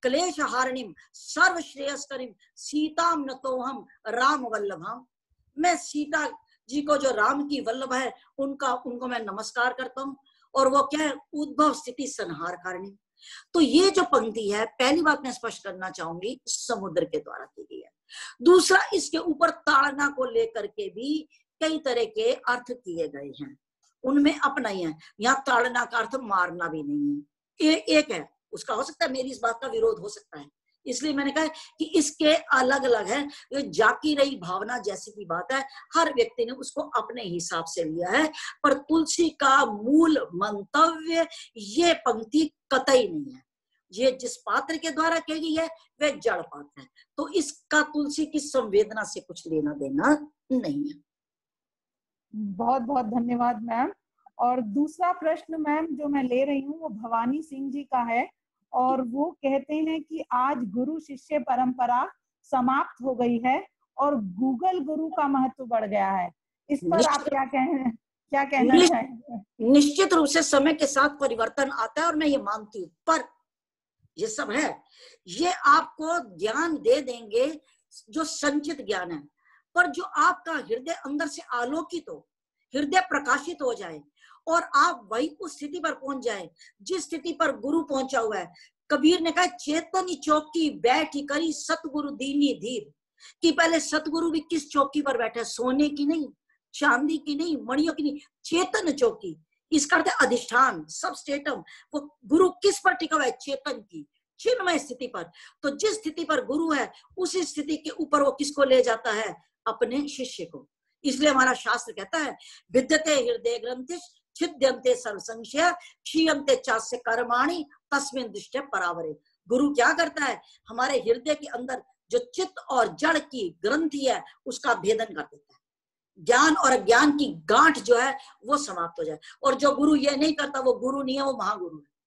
क्लेश हारिणीम सर्व श्रेयस्करीम सीताम नतोहम राम वल्लभाम। मैं सीता जी को जो राम की वल्लभ है उनको मैं नमस्कार करता हूँ। और वो क्या है, उद्भव स्थिति संहार कारिणी। तो ये जो पंक्ति है, पहली बात मैं स्पष्ट करना चाहूंगी, समुद्र के द्वारा की गई है। दूसरा, इसके ऊपर ताड़ना को लेकर के भी कई तरह के अर्थ किए गए हैं, उनमें अपना ही है। यहाँ ताड़ना का अर्थ मारना भी नहीं है, एक है, उसका हो सकता है मेरी इस बात का विरोध हो सकता है, इसलिए मैंने कहा कि इसके अलग अलग है। ये जाकी रही भावना जैसी की बात है, हर व्यक्ति ने उसको अपने हिसाब से लिया है। पर तुलसी का मूल मंतव्य ये पंक्ति कतई नहीं है। ये जिस पात्र के द्वारा कही गई है वह जड़ पात्र है, तो इसका तुलसी की संवेदना से कुछ लेना देना नहीं है। बहुत बहुत धन्यवाद मैम। और दूसरा प्रश्न मैम जो मैं ले रही हूँ वो भवानी सिंह जी का है, और वो कहते हैं कि आज गुरु शिष्य परंपरा समाप्त हो गई है और गूगल गुरु का महत्व बढ़ गया है, इस पर आप क्या कहना चाहेंगे? निश्चित रूप से समय के साथ परिवर्तन आता है और मैं ये मानती हूँ, पर ये सब है, ये आपको ज्ञान दे देंगे जो संचित ज्ञान है, पर जो आपका हृदय अंदर से आलोकित हो, हृदय प्रकाशित हो जाए और आप वही उस स्थिति पर पहुंच जाए जिस स्थिति पर गुरु पहुंचा हुआ है। कबीर ने कहा, चेतन चौकी बैठी करी सतगुरु दीनी धीर। कि पहले सतगुरु भी किस चौकी पर बैठे, सोने की नहीं, चांदी की नहीं, मणियों की नहीं, चेतन चौकी। इसका अर्थ अधिष्ठान, सबस्टेटम। वो गुरु किस पर टिका हुआ है? चेतन की, चिन्मय स्थिति पर। तो जिस स्थिति पर गुरु है उसी स्थिति के ऊपर वो किसको ले जाता है? अपने शिष्य को। इसलिए हमारा शास्त्र कहता है, विद्यते हृदय ग्रंथिश छिद्यन्ते सर्व संशय क्षीयन्ते चास्य कर्माणि तस्मिन् दृष्टे परावरे। गुरु क्या करता है? हमारे हृदय के अंदर जो चित्त और जड़ की ग्रंथि है उसका भेदन कर देता है। ज्ञान और अज्ञान की गांठ जो है वो समाप्त हो जाए। और जो गुरु ये नहीं करता वो गुरु नहीं है, वो महागुरु है।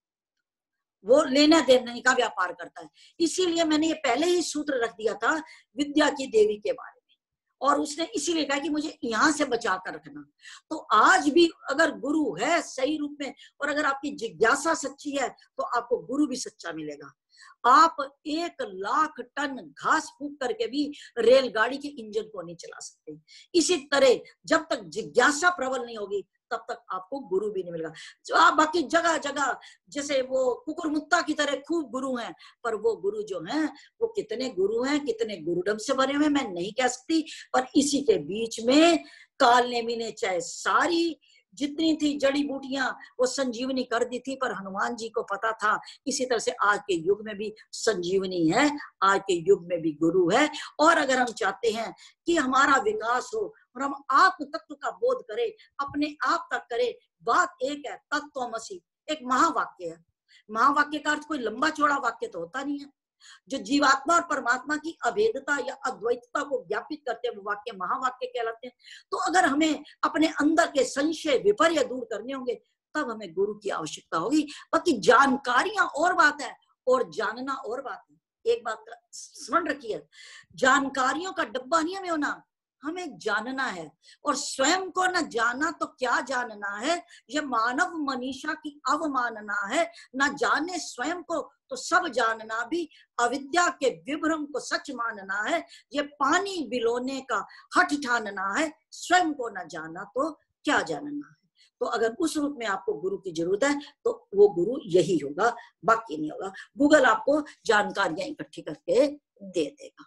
वो लेना देने का व्यापार करता है। इसीलिए मैंने ये पहले ही सूत्र रख दिया था विद्या की देवी के बारे में, और उसने इसीलिए कहा कि मुझे यहां से बचा कर रखना। तो आज भी अगर गुरु है सही रूप में और अगर आपकी जिज्ञासा सच्ची है तो आपको गुरु भी सच्चा मिलेगा। आप 1,00,000 टन घास फूक करके भी रेलगाड़ी के इंजन को नहीं चला सकते। इसी तरह जब तक जिज्ञासा प्रबल नहीं होगी तब तक आपको गुरु भी नहीं मिलेगा। जो आप बाकी जगह जगह जैसे वो कुकुरमुत्ता की तरह खूब गुरु हैं, पर वो गुरु जो हैं वो कितने गुरु हैं, कितने गुरुडम से बने हुए मैं नहीं कह सकती। पर इसी के बीच में काल नेमी ने चाहे सारी जितनी थी जड़ी बूटियां वो संजीवनी कर दी थी, पर हनुमान जी को पता था इसी तरह से आज के युग में भी संजीवनी है, आज के युग में भी गुरु है। और अगर हम चाहते हैं कि हमारा विकास हो और हम आत्म तत्व का बोध करें, अपने आप तक करें, बात एक है, तत्त्वमसि एक महावाक्य है। महावाक्य का अर्थ कोई लंबा चौड़ा वाक्य तो होता नहीं है। जो जीवात्मा और परमात्मा की अभेदता या अद्वैतता को व्यापित करते हैं वो वाक्य महावाक्य कहलाते हैं। तो अगर हमें अपने अंदर के संशय विपर्य दूर करने होंगे तब हमें गुरु की आवश्यकता होगी। बाकी जानकारियां और बात है और जानना और बात है। एक बात स्मरण रखिए, जानकारियों का डब्बा नहीं हमें होना, हमें जानना है। और स्वयं को न जाना तो क्या जानना है, ये मानव मनीषा की अवमानना है। न जाने स्वयं को तो सब जानना भी अविद्या के विभ्रम को सच मानना है। ये पानी बिलोने का हठ ठानना है, स्वयं को न जाना तो क्या जानना है। तो अगर उस रूप में आपको गुरु की जरूरत है तो वो गुरु यही होगा, बाकी नहीं होगा। गूगल आपको जानकारियां इकट्ठी करके दे देगा।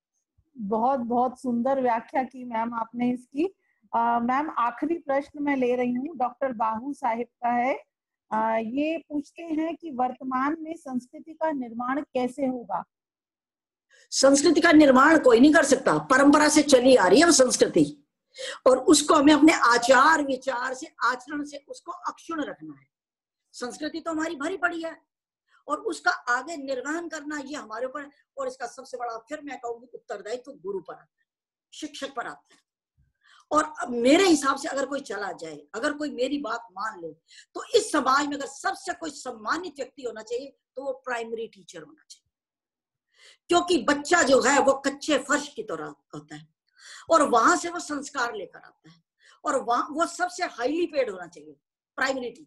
बहुत बहुत सुंदर व्याख्या की मैम आपने इसकी। मैम आखिरी प्रश्न मैं ले रही हूँ, डॉक्टर बाहू साहिब का है। ये पूछते हैं कि वर्तमान में संस्कृति का निर्माण कैसे होगा? संस्कृति का निर्माण कोई नहीं कर सकता, परंपरा से चली आ रही है वो संस्कृति, और उसको हमें अपने आचार विचार से, आचरण से उसको अक्षुण्ण रखना है। संस्कृति तो हमारी भरी पड़ी है और उसका आगे निर्वहन करना ये हमारे ऊपर। और इसका सबसे बड़ा, फिर मैं कहूंगी, उत्तरदायित्व तो गुरु पर आता है, शिक्षक पर आता है। और मेरे हिसाब से अगर कोई चला जाए, अगर कोई मेरी बात मान ले, तो इस समाज में अगर सबसे कोई सम्मानित व्यक्ति होना चाहिए तो वो प्राइमरी टीचर होना चाहिए। क्योंकि बच्चा जो है वो कच्चे फर्श की तरह होता है और वहां से वो संस्कार लेकर आता है, और वहां वो सबसे हाईली पेड होना चाहिए प्राइमरी टीचर।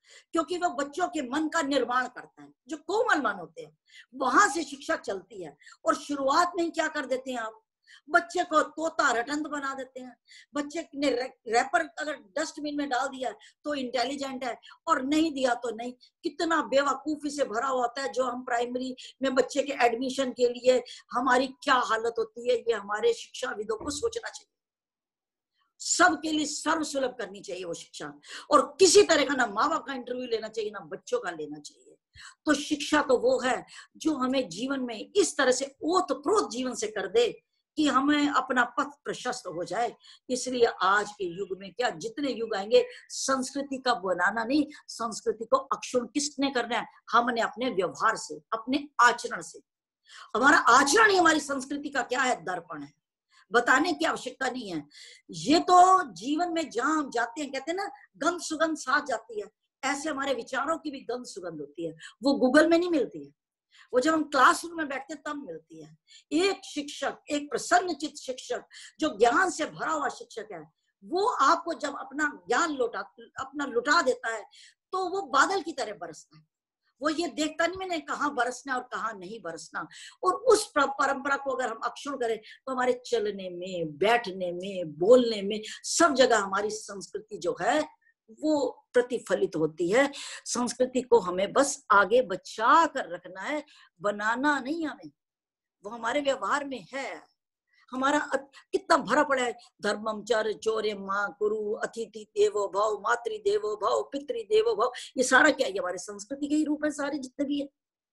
क्योंकि वो बच्चों के मन का निर्माण करता है, जो कोमल मन होते हैं वहां से शिक्षा चलती है। और शुरुआत में ही क्या कर देते हैं आप, बच्चे को तोता रटंत बना देते हैं। बच्चे ने रैपर अगर डस्टबिन में डाल दिया तो इंटेलिजेंट है, और नहीं दिया तो नहीं। कितना बेवकूफी से भरा होता है जो हम प्राइमरी में बच्चे के एडमिशन के लिए हमारी क्या हालत होती है, ये हमारे शिक्षाविदों को सोचना चाहिए। सबके लिए सर्वसुलभ करनी चाहिए वो शिक्षा, और किसी तरह का ना माँ बाप का इंटरव्यू लेना चाहिए ना बच्चों का लेना चाहिए। तो शिक्षा तो वो है जो हमें जीवन में इस तरह से ओतप्रोत जीवन से कर दे कि हमें अपना पथ प्रशस्त हो जाए। इसलिए आज के युग में क्या, जितने युग आएंगे, संस्कृति का बनाना नहीं, संस्कृति को अक्षुण्ण किसने करना है, हमने अपने व्यवहार से, अपने आचरण से। हमारा आचरण ही हमारी संस्कृति का क्या है, दर्पण है। बताने की आवश्यकता नहीं है। ये तो जीवन में जहां हम जाते हैं, कहते हैं ना गंध सुगंध साथ जाती है, ऐसे हमारे विचारों की भी गंध सुगंध होती है। वो गूगल में नहीं मिलती है, वो जब हम क्लासरूम में बैठते हैं तब मिलती है। एक शिक्षक, एक प्रसन्नचित्त शिक्षक जो ज्ञान से भरा हुआ शिक्षक है, वो आपको जब अपना ज्ञान लुटा देता है तो वो बादल की तरह बरसता है। वो ये देखता नहीं मैंने कहाँ बरसना और कहाँ नहीं बरसना। और उस परंपरा को अगर हम अक्षुण्ण करें तो हमारे चलने में, बैठने में, बोलने में, सब जगह हमारी संस्कृति जो है वो प्रतिफलित होती है। संस्कृति को हमें बस आगे बचा कर रखना है, बनाना नहीं हमें। वो हमारे व्यवहार में है। हमारा कितना भरा पड़ा है, धर्मम चर चौर्य माँ कुरु अतिथि देवो भव मातृ देवो भव पितृ देवो भव। ये सारा क्या है, हमारे संस्कृति के ही रूप है सारे जितने भी है।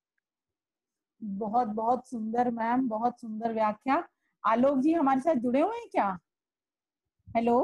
बहुत बहुत सुंदर मैम, बहुत सुंदर व्याख्या। आलोक जी हमारे साथ जुड़े हुए हैं क्या? हेलो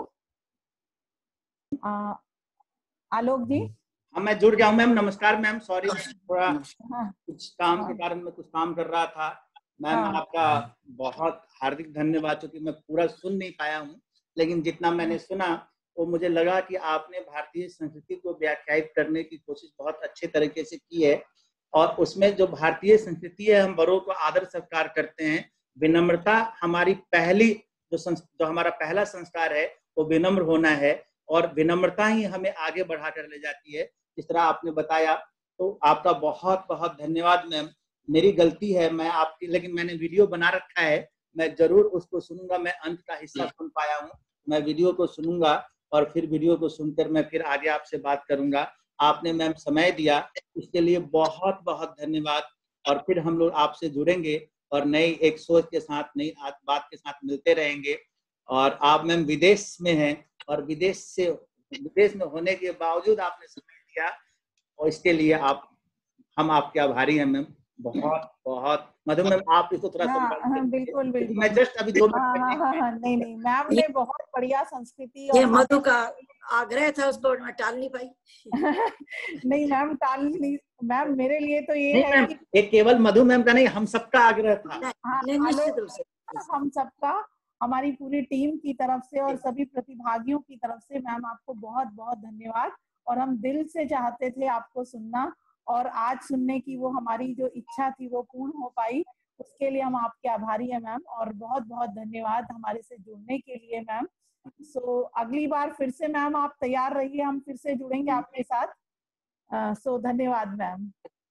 आलोक जी। हाँ मैं जुड़ गया हूँ मैम। नमस्कार मैम, सॉरी थोड़ा कुछ काम के कारण मैं कुछ काम कर रहा था। मैम आपका बहुत हार्दिक धन्यवाद, क्योंकि मैं पूरा सुन नहीं पाया हूँ, लेकिन जितना मैंने सुना वो मुझे लगा कि आपने भारतीय संस्कृति को व्याख्यायित करने की कोशिश बहुत अच्छे तरीके से की है। और उसमें जो भारतीय संस्कृति है, हम बड़ों को आदर सत्कार करते हैं, विनम्रता हमारी पहली जो हमारा पहला संस्कार है वो विनम्र होना है, और विनम्रता ही हमें आगे बढ़ा कर ले जाती है, जिस तरह आपने बताया। तो आपका बहुत बहुत धन्यवाद मैम। मेरी गलती है, मैं आपकी, लेकिन मैंने वीडियो बना रखा है, मैं जरूर उसको सुनूंगा। मैं अंत का हिस्सा सुन पाया हूँ, मैं वीडियो को सुनूंगा और फिर वीडियो को सुनकर मैं फिर आगे आपसे बात करूंगा। आपने मैम समय दिया, इसके लिए बहुत बहुत धन्यवाद। और फिर हम लोग आपसे जुड़ेंगे और नई एक सोच के साथ, नई बात के साथ मिलते रहेंगे। और आप मैम विदेश में हैं, और विदेश में होने के बावजूद आपने समय दिया, और इसके लिए हम आपके आभारी हैं मैम। बहुत बहुत मधु मैम, आप इसको थोड़ा बिल्कुल बिल्कुल। मैं जस्ट अभी 2 मिनट नहीं मैम ने बहुत बढ़िया संस्कृति ये मधु का आग्रह था, उसको मैं टाल नहीं पाई। नहीं मैम टाल नहीं मैम, मेरे लिए तो ये है कि ये केवल मधु मैम का नहीं, हम सबका आग्रह था। निश्चित रूप से हम सबका, हमारी पूरी टीम की तरफ से और सभी प्रतिभागियों की तरफ से मैम आपको बहुत बहुत धन्यवाद। और हम दिल से चाहते थे आपको सुनना, और आज सुनने की वो हमारी जो इच्छा थी वो पूर्ण हो पाई, उसके लिए हम आपके आभारी हैं मैम। और बहुत बहुत धन्यवाद हमारे से जुड़ने के लिए मैम। सो अगली बार फिर से मैम आप तैयार रहिए, हम फिर से जुड़ेंगे आपके साथ। सो धन्यवाद मैम।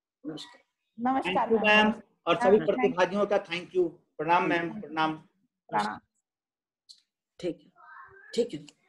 नमस्कार मैम। और सभी प्रतिभागियों का थैंक यू। प्रणाम मैम। प्रणाम। ठीक है, ठीक है।